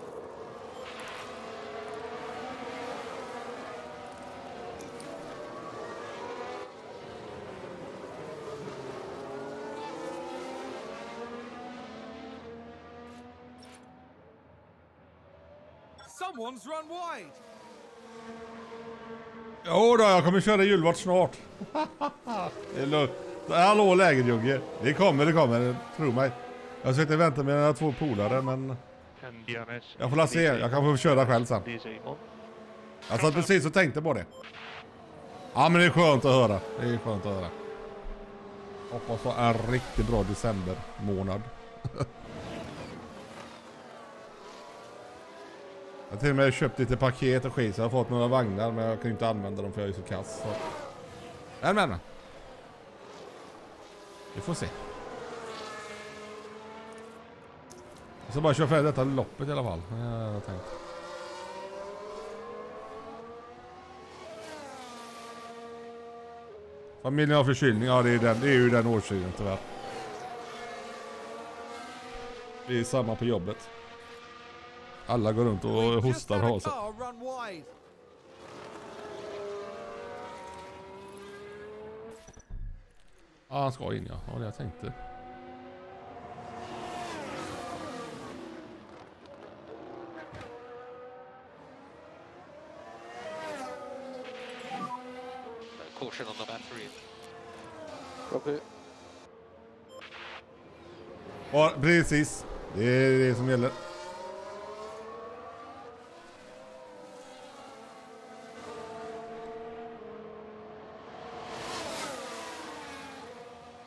Someone's run wide. Jo då, jag kommer köra julvart snart. Det är lugnt. Hallå lägerjugge. Det kommer, det kommer. Tro mig. Jag sitter och väntar med mina två polare, men... And D R S. Jag får la se. Jag kan få köra själv sen. Disable. Jag satt precis och tänkte på det. Ja, men det är skönt att höra. Det är skönt att höra. Hoppas på en riktigt bra december månad. Jag har till och med köpt lite paket och skit, så jag har fått några vagnar, men jag kan inte använda dem för jag är så kass. Så. Men men. Vi får se. Jag ska bara köra för detta loppet i alla fall. Jag har tänkt. Familjen har förkylning, ja det är, den, det är ju den årstiden tyvärr. Vi är samma på jobbet. Alla går runt och hostar och har sig. Ja, han ska in, ja. Ja, det jag tänkte. Caution on the battery. Copy. Ja, precis. Det är det som gäller.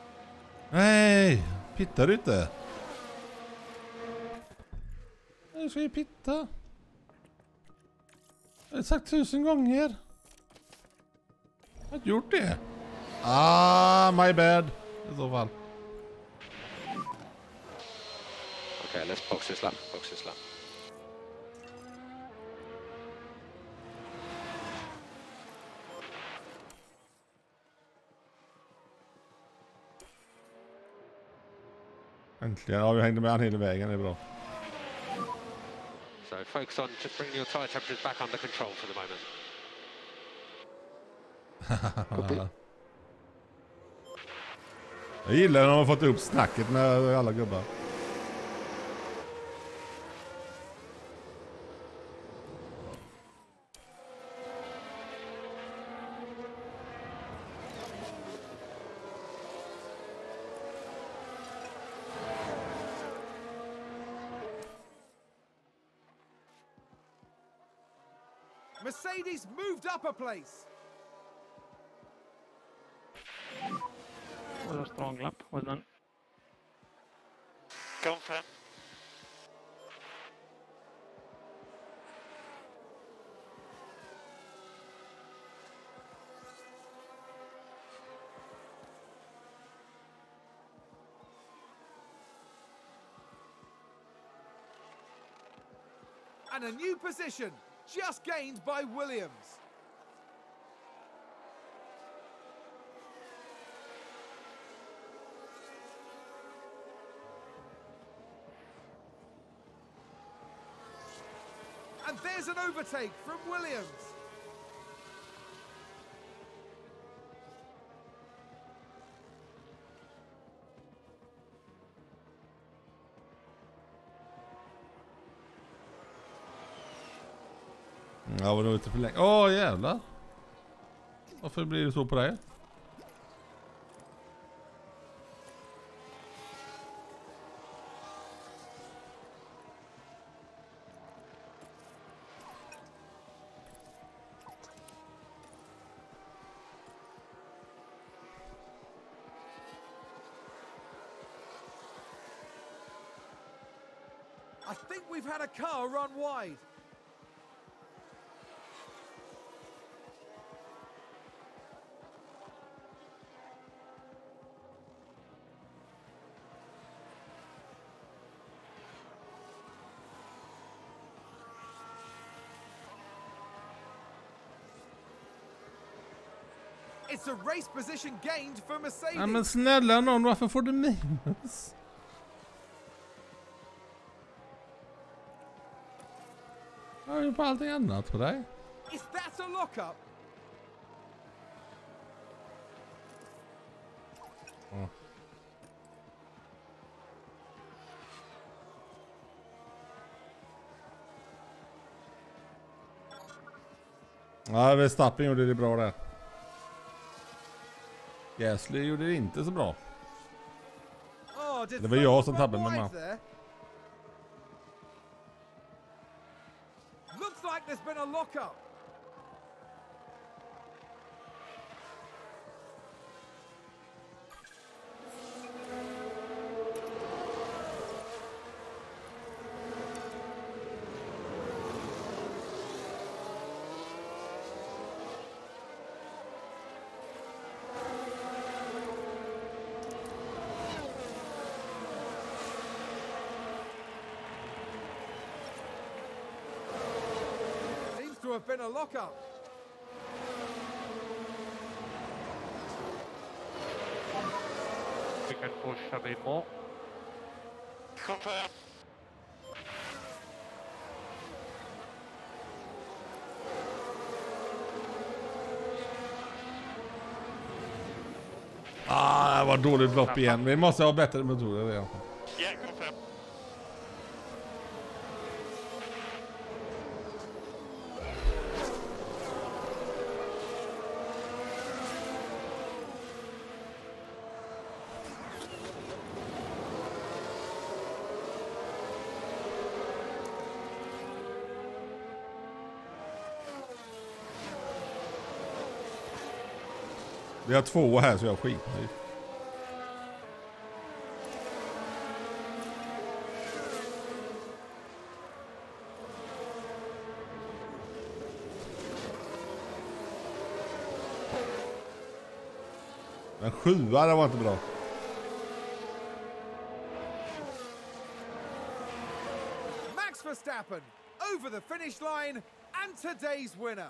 Nej, pittar du inte? ska ju pitta. Jag har sagt tusen gånger. Jag har inte gjort det. Ah, my bad. I så fall. Okay, let's box this lap. Box this lap. Äntligen. Ja, vi hängde med han hela vägen. Det är bra. So focus on just bringing your tyre temperatures back under control for the moment. Jag gillar när de har fått upp snacket med alla gubbar. Mercedes moved up a place. Was a strong lap, wasn't it? Confirm. And a new position, just gained by Williams. And there's an overtake from Williams. Ja, var nog ute för länge. Åh, jävlar. Varför blir det så på dig? I think we've had a car run wide. It's a race position gained for Mercedes. Ja, men snälla någon, varför får du minus? Jag är ju på allting annat på dig. Is that a lockup? Ja. Ja, Verstappen gjorde det bra där. Gasly gjorde det inte så bra. Oh, did Det var jag som Verstappen tappade run mig, wide there? Looks like there's been a lockup. To have been a lockup. We can push a bit more. Confirm. Ah, det var dåligt lopp igen. Vi måste ha bättre motorer igen. Yeah, confirm. Vi har två här så jag skiter i. Men sjua, det var inte bra. Max Verstappen over the finish line and today's winner.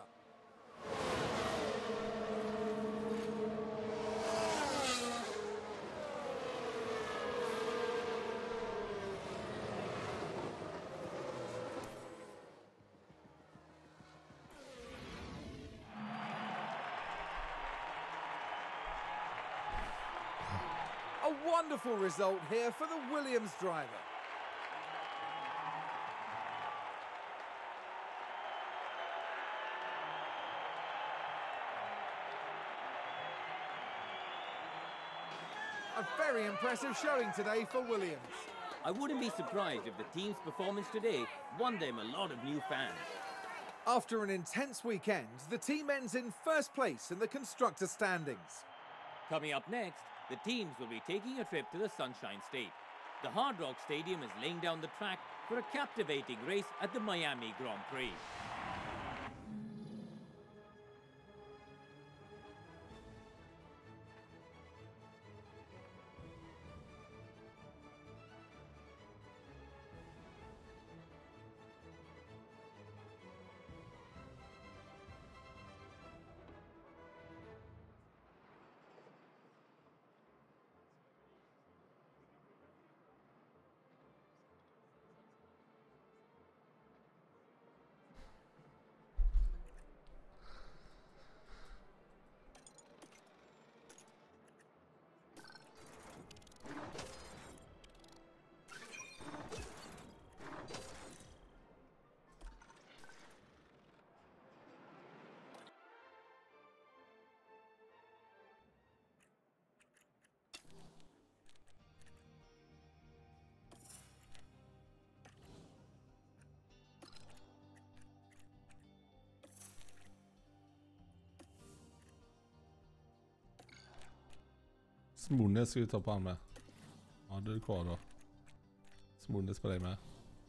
A wonderful result here for the Williams driver. A very impressive showing today for Williams. I wouldn't be surprised if the team's performance today won them a lot of new fans. After an intense weekend, the team ends in first place in the constructor standings. Coming up next, the teams will be taking a trip to the Sunshine State. The Hard Rock Stadium is laying down the track for a captivating race at the Miami Grand Prix. Smornes ska vi ta på han med. Ja, du är kvar då. Smornes på dig med.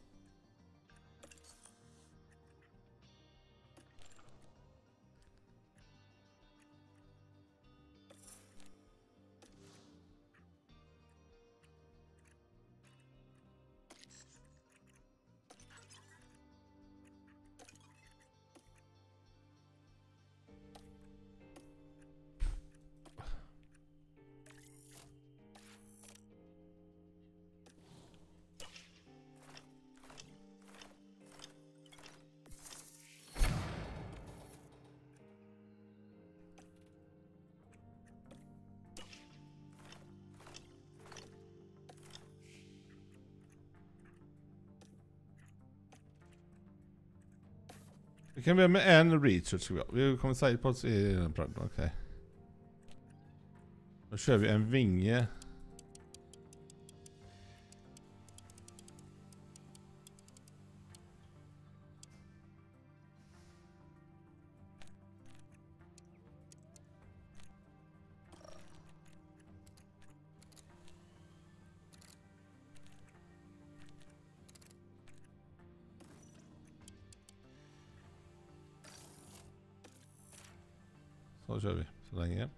Vi kan börja med en research. Vi kommer säga på oss i den praten. Okej. Okay. Då kör vi en vinge. Så kör vi så länge.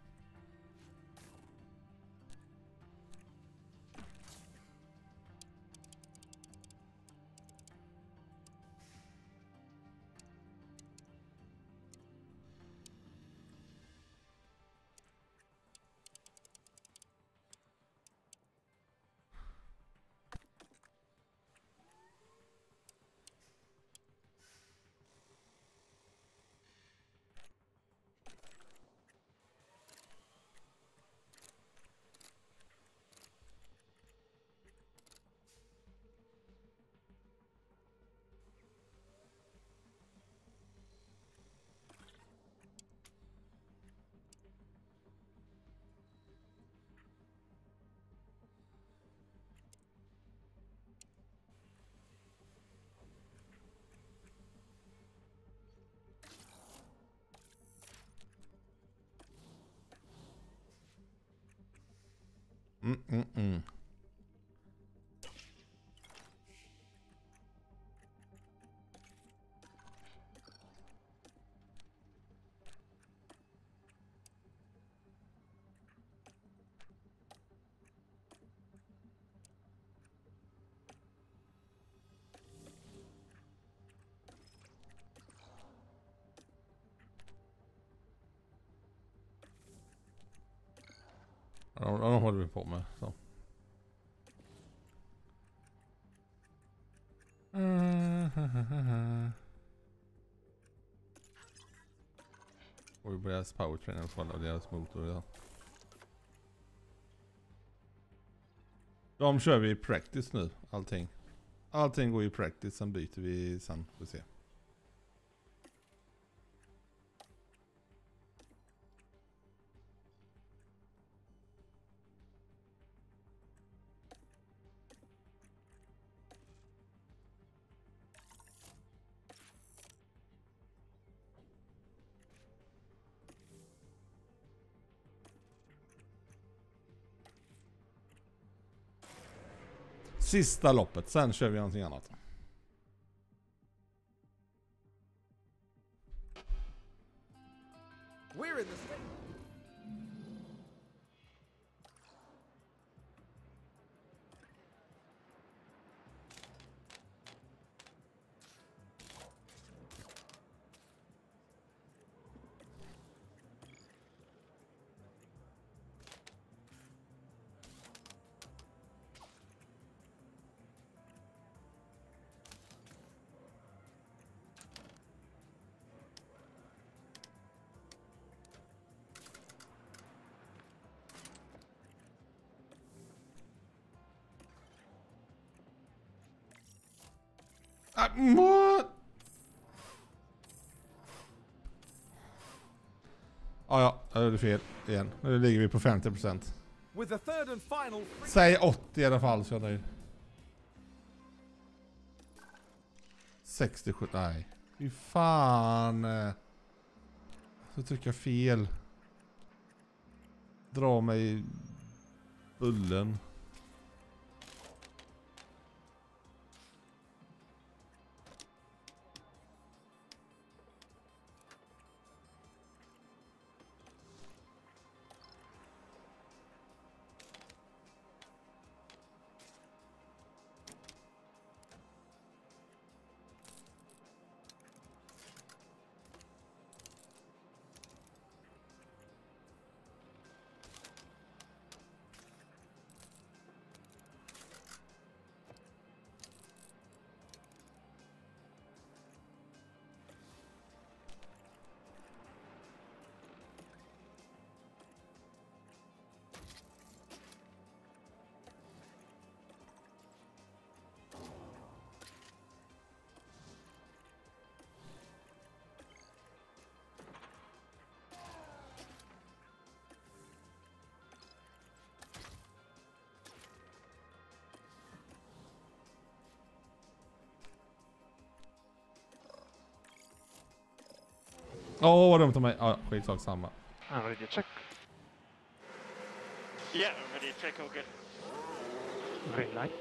Mm, mm, mm. de, de håller vi på med. Så. Och vi börjar powertrain och kolla deras motor. Ja. De kör vi i practice nu, allting. Allting går i practice, sen byter vi sen, får vi se. Sista loppet, sen kör vi någonting annat. We're in the state. Ah, what? Ah, ja, jag gjorde fel igen. Nu ligger vi på femtio procent. With the third and final. Säg åttio i alla fall så jag är nöjd. sextiosju, nej. Fy fan. Så trycker jag fel. Dra mig i bullen. Åh, oh, vad dumt av mig. Ja, ah, skitsak samma. I'm ready to check. Yeah, ready to check, all good. Green light.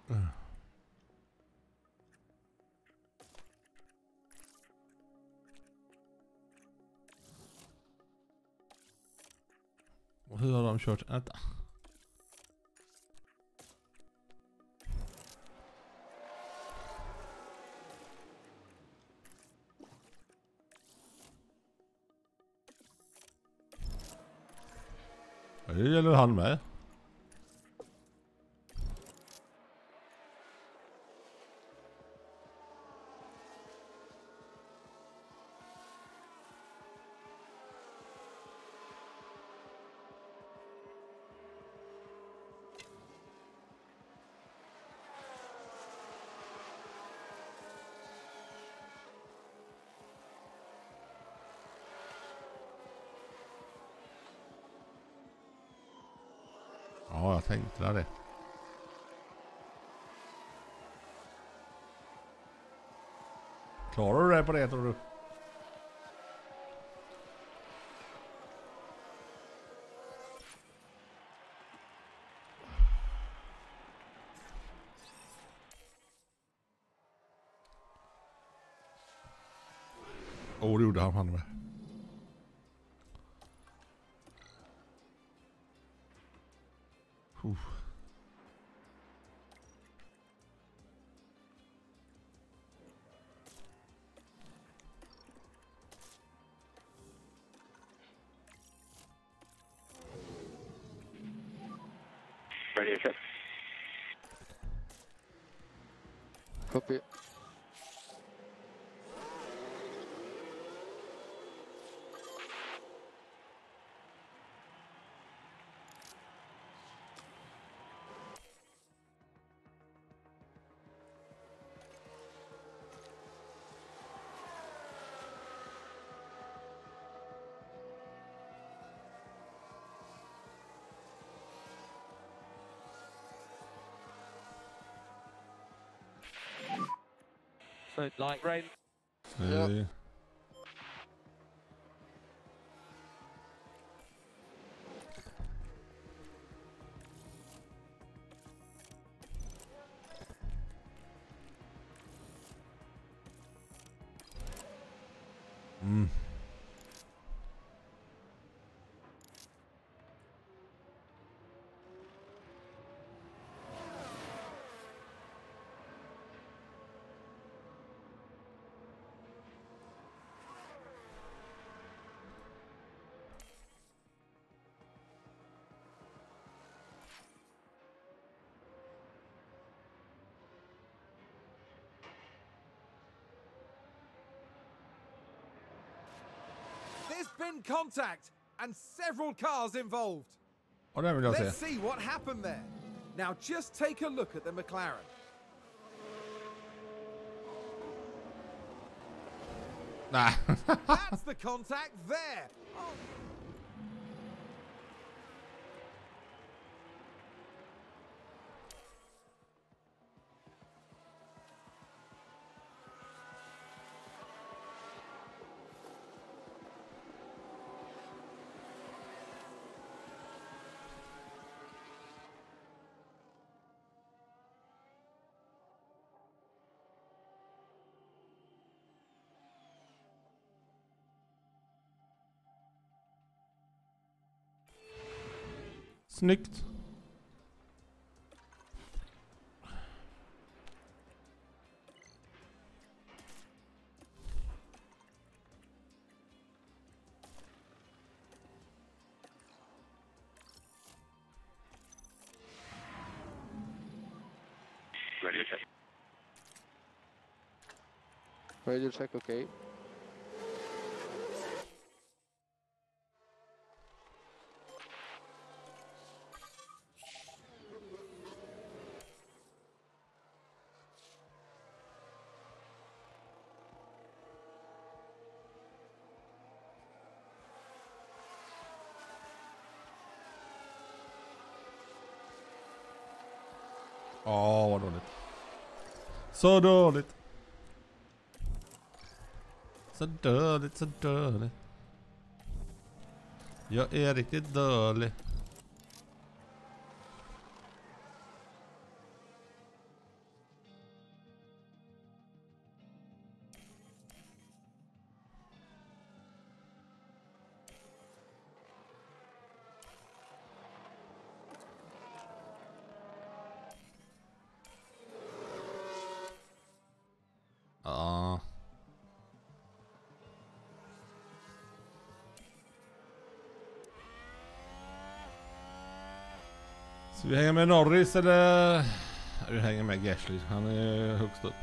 Och hur har de kört? Vänta. Det gäller han med. Ja, jag tänkte det. Klarar du det på det, tror du? Åh, oh, det gjorde han fan med. Uh. Radio check. Copy. So light rain. Eh. Mm. There's been contact and several cars involved. Och det vill jag Let's se. see what happened there. Now just take a look at the McLaren. Nej. That's the contact there. Oh. Snyggt. Radio check. Radio check, okay. Åh, vad dåligt. Så dåligt. Så dåligt, så dåligt. Jag är riktigt dålig. Så vi hänger med Norris eller... Vi hänger med Gasly. Han är högst upp.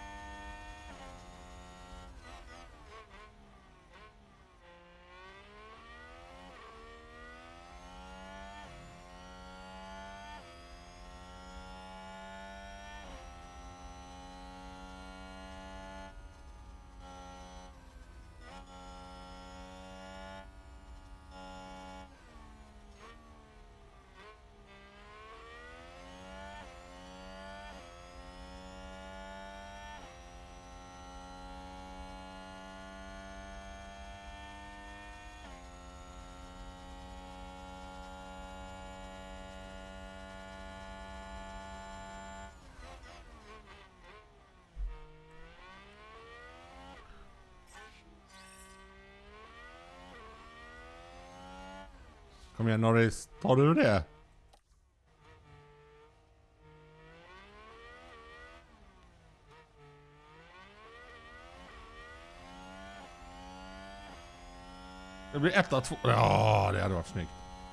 Kom igen Norris, tar du det? Det blir ett av två. Ja, det hade varit snyggt.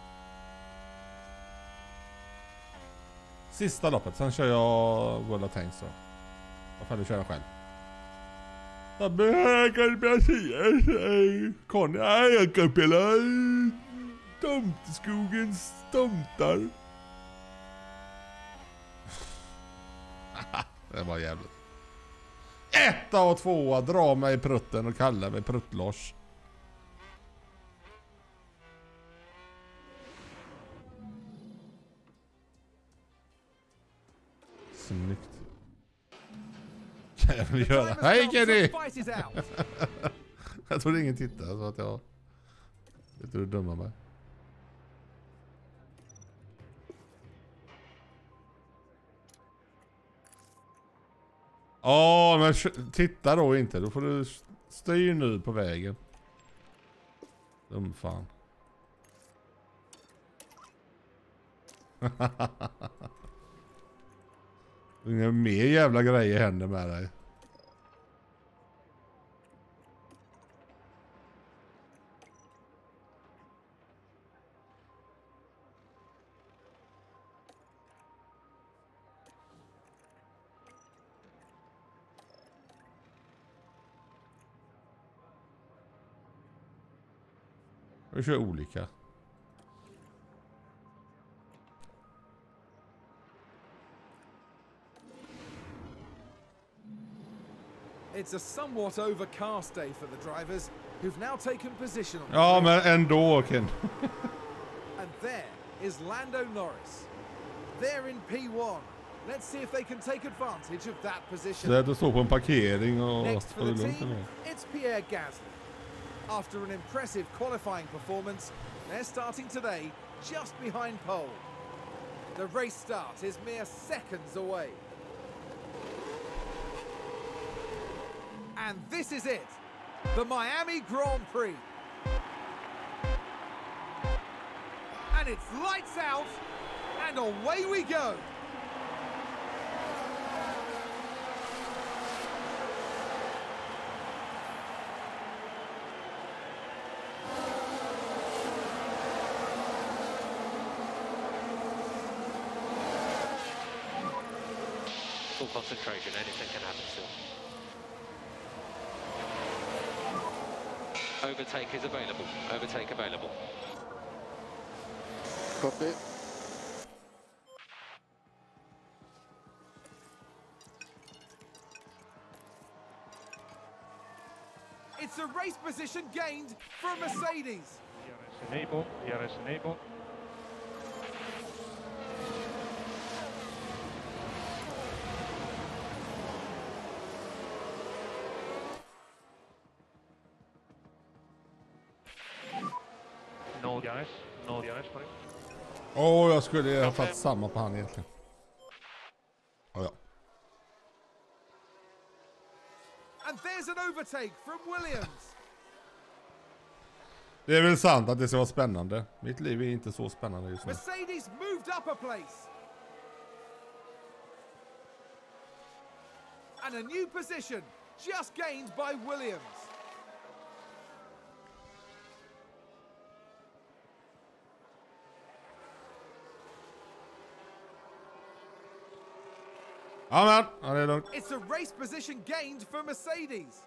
Sista loppet, sen kör jag World of Tanks då. Vad får du köra själv? Jag kan säga Conny, jag kan spela Tomteskogens tomtar. Det var jävligt. Etta och tvåa, dra mig i prutten och kalla mig Prutt-Lars. Snyggt. Kan jag väl göra? Hej Kenny! Jag tror ingen tittar så att jag... Jag tror du dömer mig. Ja, men titta då inte. Då får du styr nu på vägen. Dum fan. Inga mer jävla grejer händer med dig. Vi kör olika. It's a somewhat overcast day for the drivers who've now taken position on the Ja, grid. men ändå Ken. And there is Lando Norris. They're in P one. Let's see if they can take advantage of that position. Det är att stå på en parkering och Next få for det the lugnt team, nu. it's Pierre Gasly. After an impressive qualifying performance, they're starting today just behind pole. The race start is mere seconds away. And this is it, the Miami Grand Prix. And it's lights out, and away we go. Full concentration, anything can happen still. Overtake is available. Overtake available. Copy. It's a race position gained for Mercedes. D R S enable, D R S enable. No D R S, no D R S for him. Åh, oh, jag skulle ha fått samma på han egentligen. Oh, ja. And there's an overtake from Williams. Det är väl sant att det ska vara spännande. Mitt liv är inte så spännande just nu. Mercedes moved up a place. And a new position just gained by Williams. Ja men, ja, det är lugnt. It's a race position gained for Mercedes.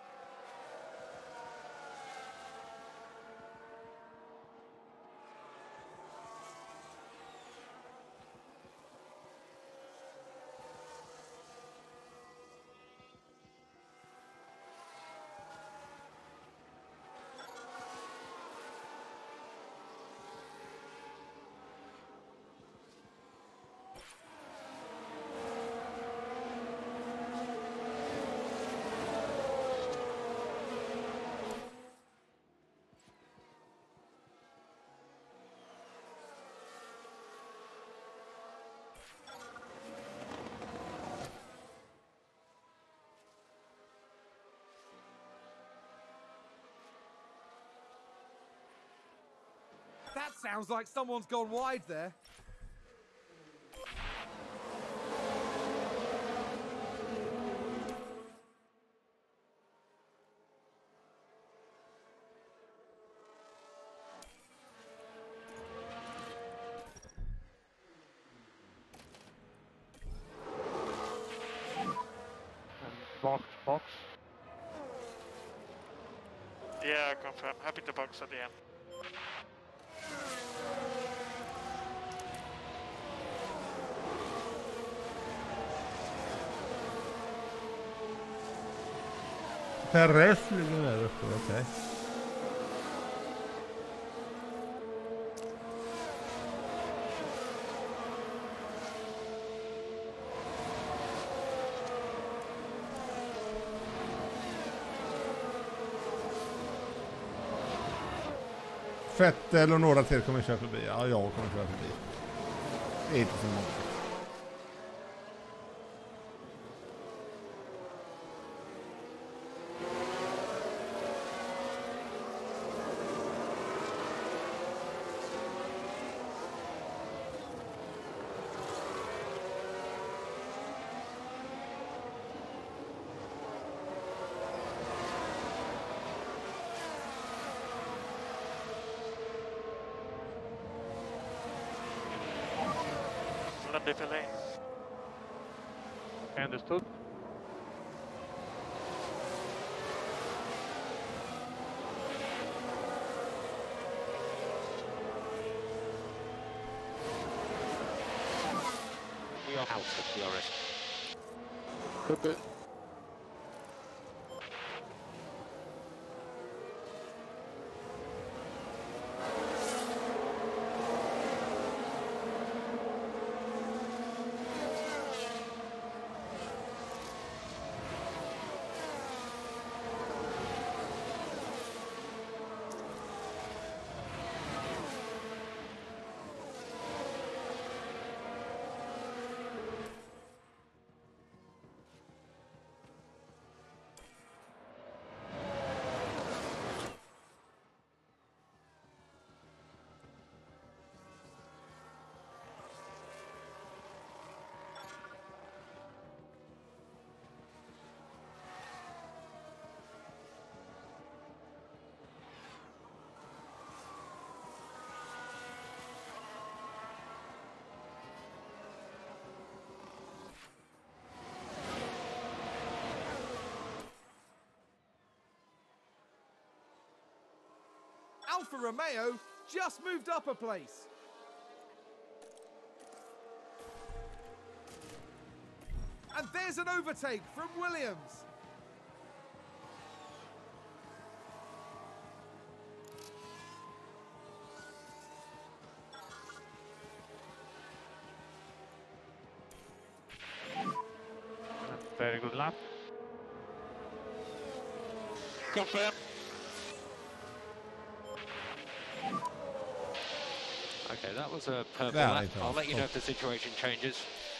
That sounds like someone's gone wide there. Box, box. Yeah, confirm. Happy to box at the end. Perez ligger där uppe, okej. Okay. Vettel och några till kommer köra förbi. Ja, jag kommer köra förbi. Det är inte så många. Little delay. Understood. We are out of D R S. Copy. Alfa Romeo just moved up a place. And there's an overtake from Williams. Very good lap. Confirm. Okay, that was a purple There lap. they go. I'll let you know if the situation changes.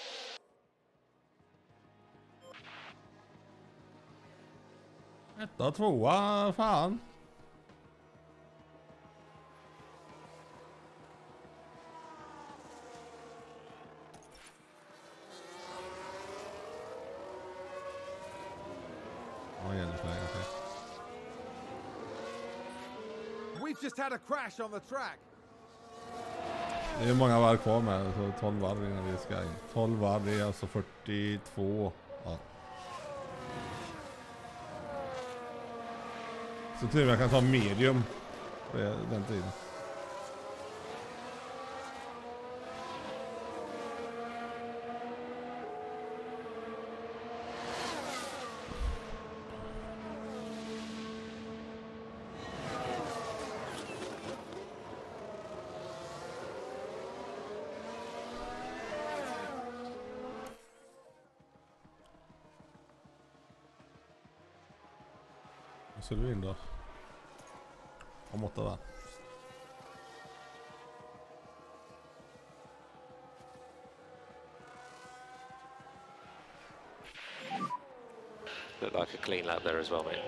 Etta, tvåa, fan. Oh, yeah, okay, okay. We've just had a crash on the track. Det är många varv kvar med, så tolv varv innan vi ska in. tolv varv, det är alltså fyrtiotvå. Ja. Så tur jag kan ta medium på den tiden. Så du in då? Om åtta va? Look like a clean lap there as well, mate.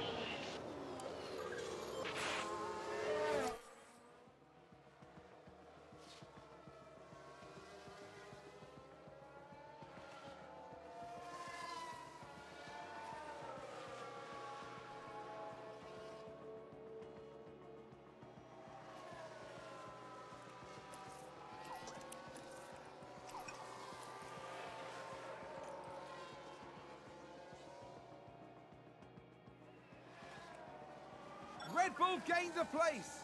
Red Bull gains a place.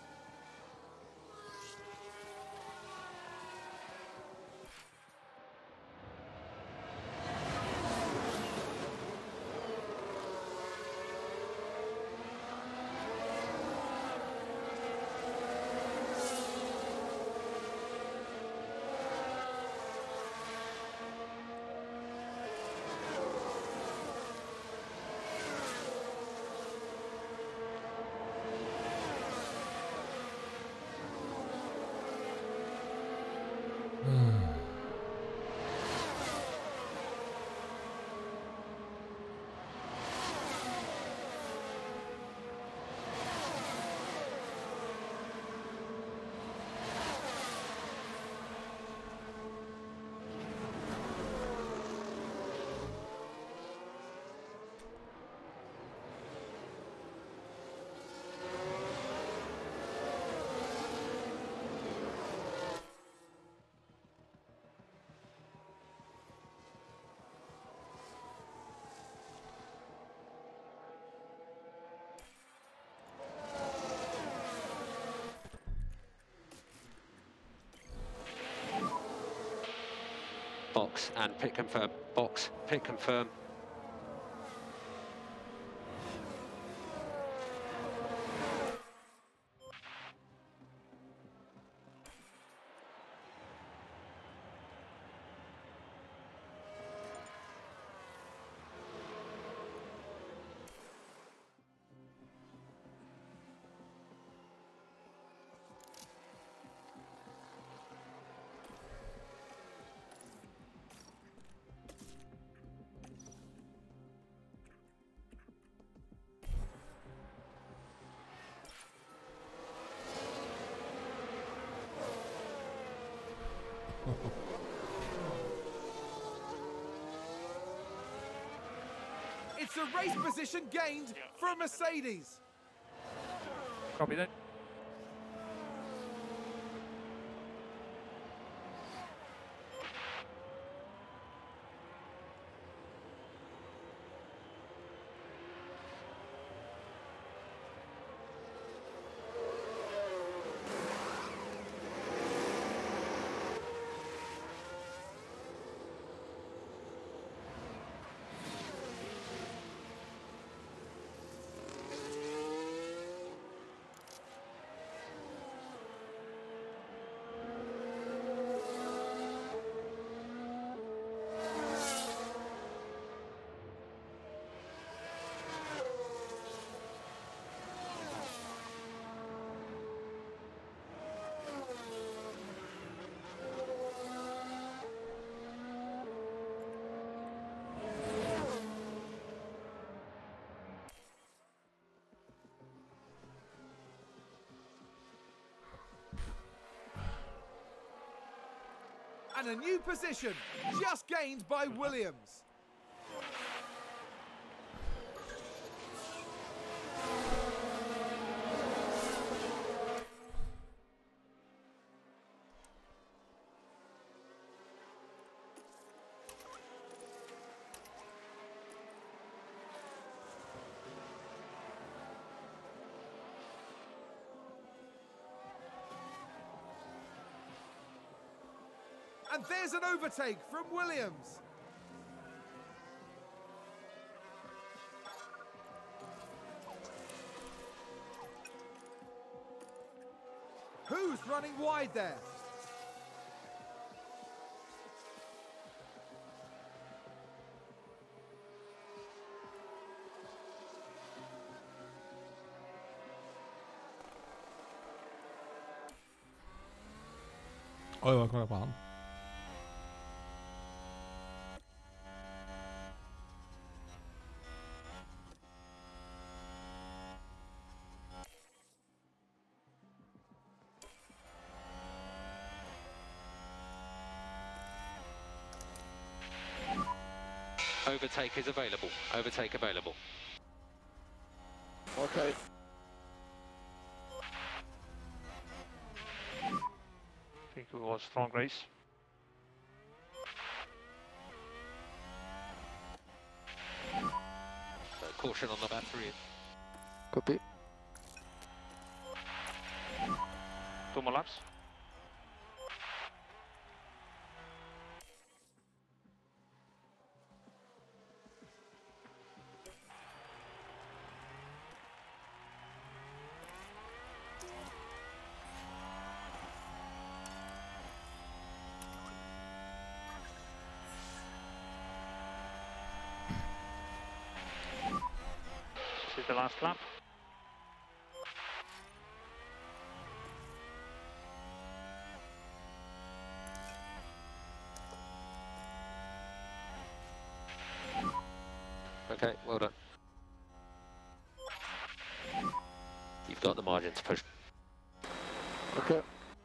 Box and pit confirm. Box, pit confirm. It's a race position gained for Mercedes. Copy that. And a new position just gained by Williams. And there's an overtake from Williams. Who's running wide there? Oj, vad kollar på han. Overtake is available. Overtake available. Okay. I think it was strong race. Uh, caution on the battery. Copy. Two more laps. This is the last lap. Okay, well done. You've got the margin to push. Okay.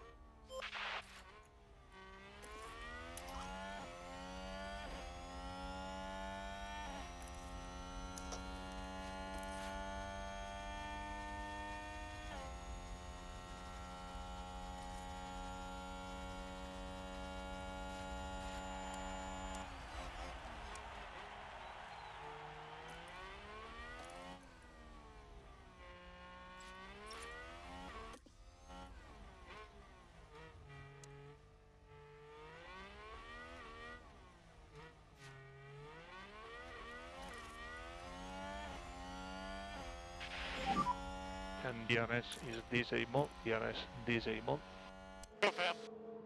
And D R S is disabled. D R S disabled. Confirm.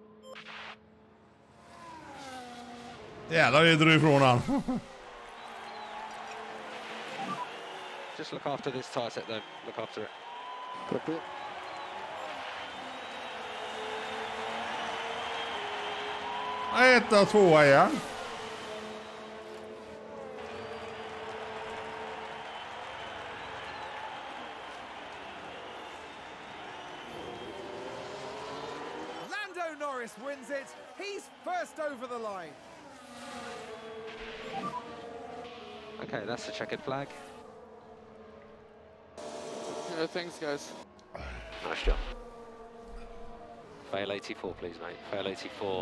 Jävlar, vi drog ifrån han. Just look after this tyre set though. Look after it. Copy. Etta, tvåa igen. Lando Norris wins it. He's first over the line. Okay, that's the checkered flag. Yeah, thanks, guys. Nice job. Fail eighty-four, please, mate. Fail eighty-four.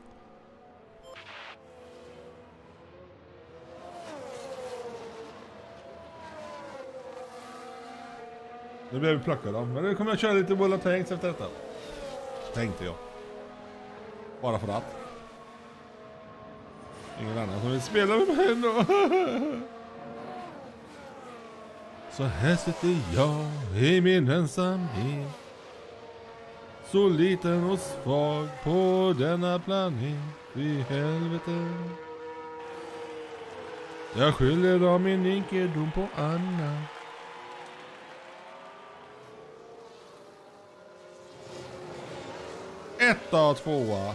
Nu blev vi plockade då. Men nu kommer jag köra lite World of Tanks efter detta. Tänkte jag. Bara för att. Ingen annan som vill spela med mig ändå. Så här sitter jag i min ensamhet. Så liten och svag på denna planet. I helvete. Jag skyller av min ynkedom på Anna. Etta och tvåa.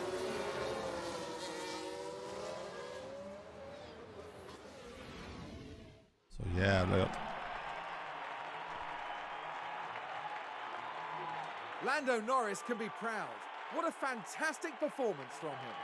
Så jävla gött. Lando Norris can be proud. What a fantastic performance from him.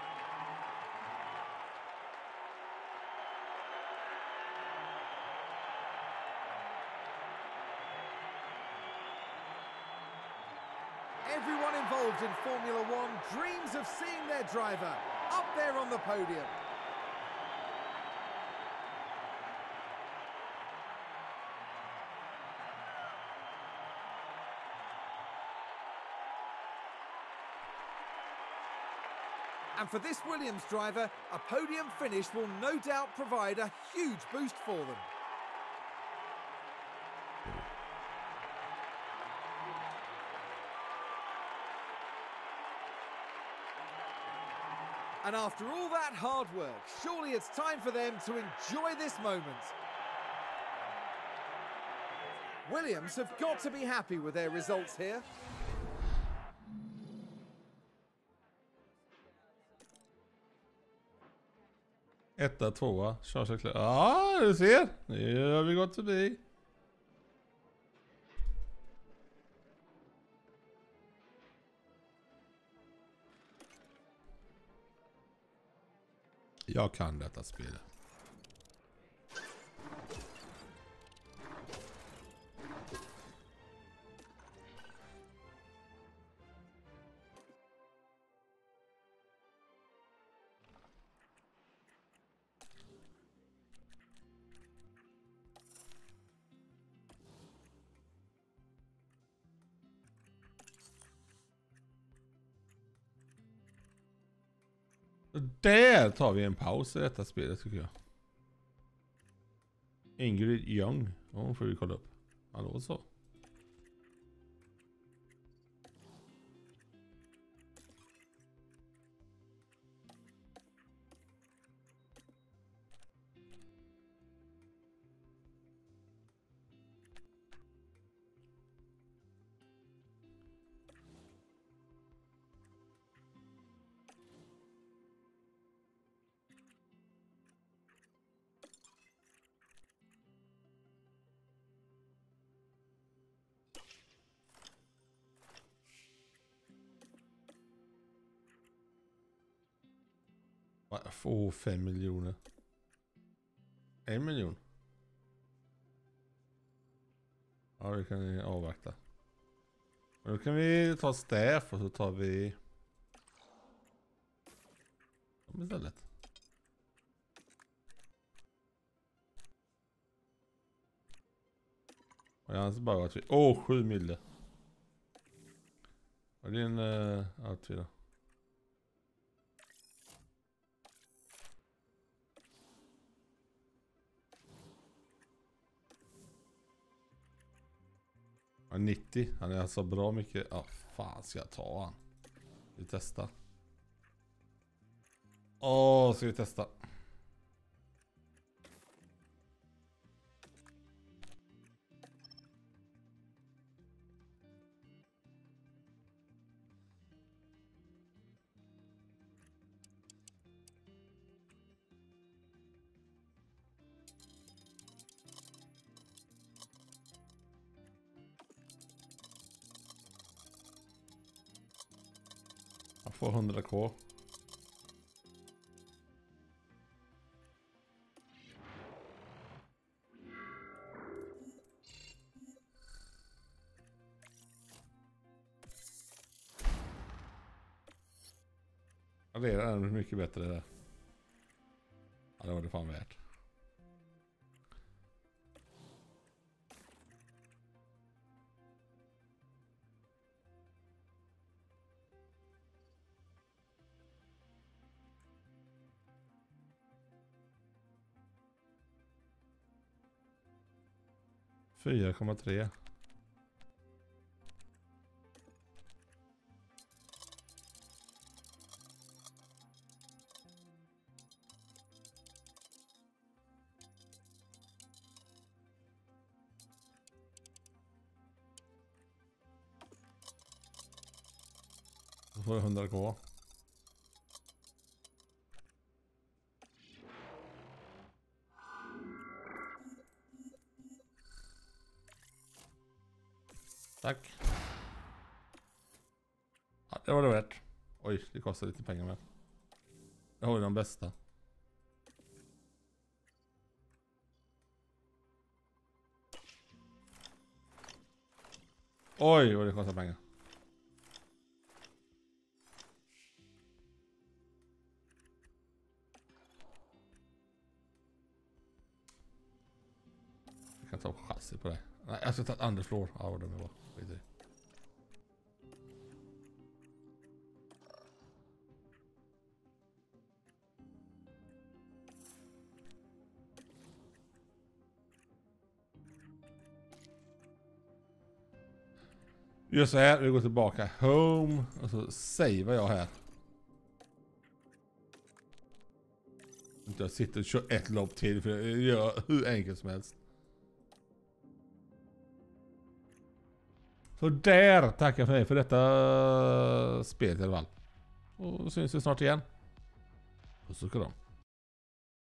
Everyone involved in Formula One dreams of seeing their driver up there on the podium. And for this Williams driver, a podium finish will no doubt provide a huge boost for them. And after all that hard work, surely it's time for them to enjoy this moment. Williams have got to be happy with their results here. Etta, tvåa, Charles Leclerc. Ja, du ser. Nu har vi gått förbi. Jag kan detta spel. Där tar vi en paus i detta spelet tycker jag. Ingrid Young. Hon får vi kolla upp. Hallå så. Få fem miljoner. En miljon. Ja, det kan vi avvakta. Då kan vi ta staff och så tar vi dem istället. Och jag anser bara att vi... Åh, oh, sju mille. Och det är en uh, outfit då. nittio, han är alltså bra mycket. Ja, fan ska jag ta han. Vi testar. Åh, ska vi testa. Får hundra k. Ja, det är mycket bättre det där. Ja, det var det fan värt. fyra komma tre. Då får jag hundra k. Tack. Ja, det var det värt. Oj, det kostar lite pengar med. Jag har ju de bästa. Oj, vad det kostar pengar. Jag kan ta chassi på det. Nej, jag ska ta ett underfloor. Ja, vad det var. Skit i. Gör så här, vi går tillbaka home och så savear jag här. Jag sitter och kör ett lopp till för jag gör hur enkelt som helst. Så där tackar jag för mig för detta spelet i alla fall. Och så syns vi snart igen. Och så ska de.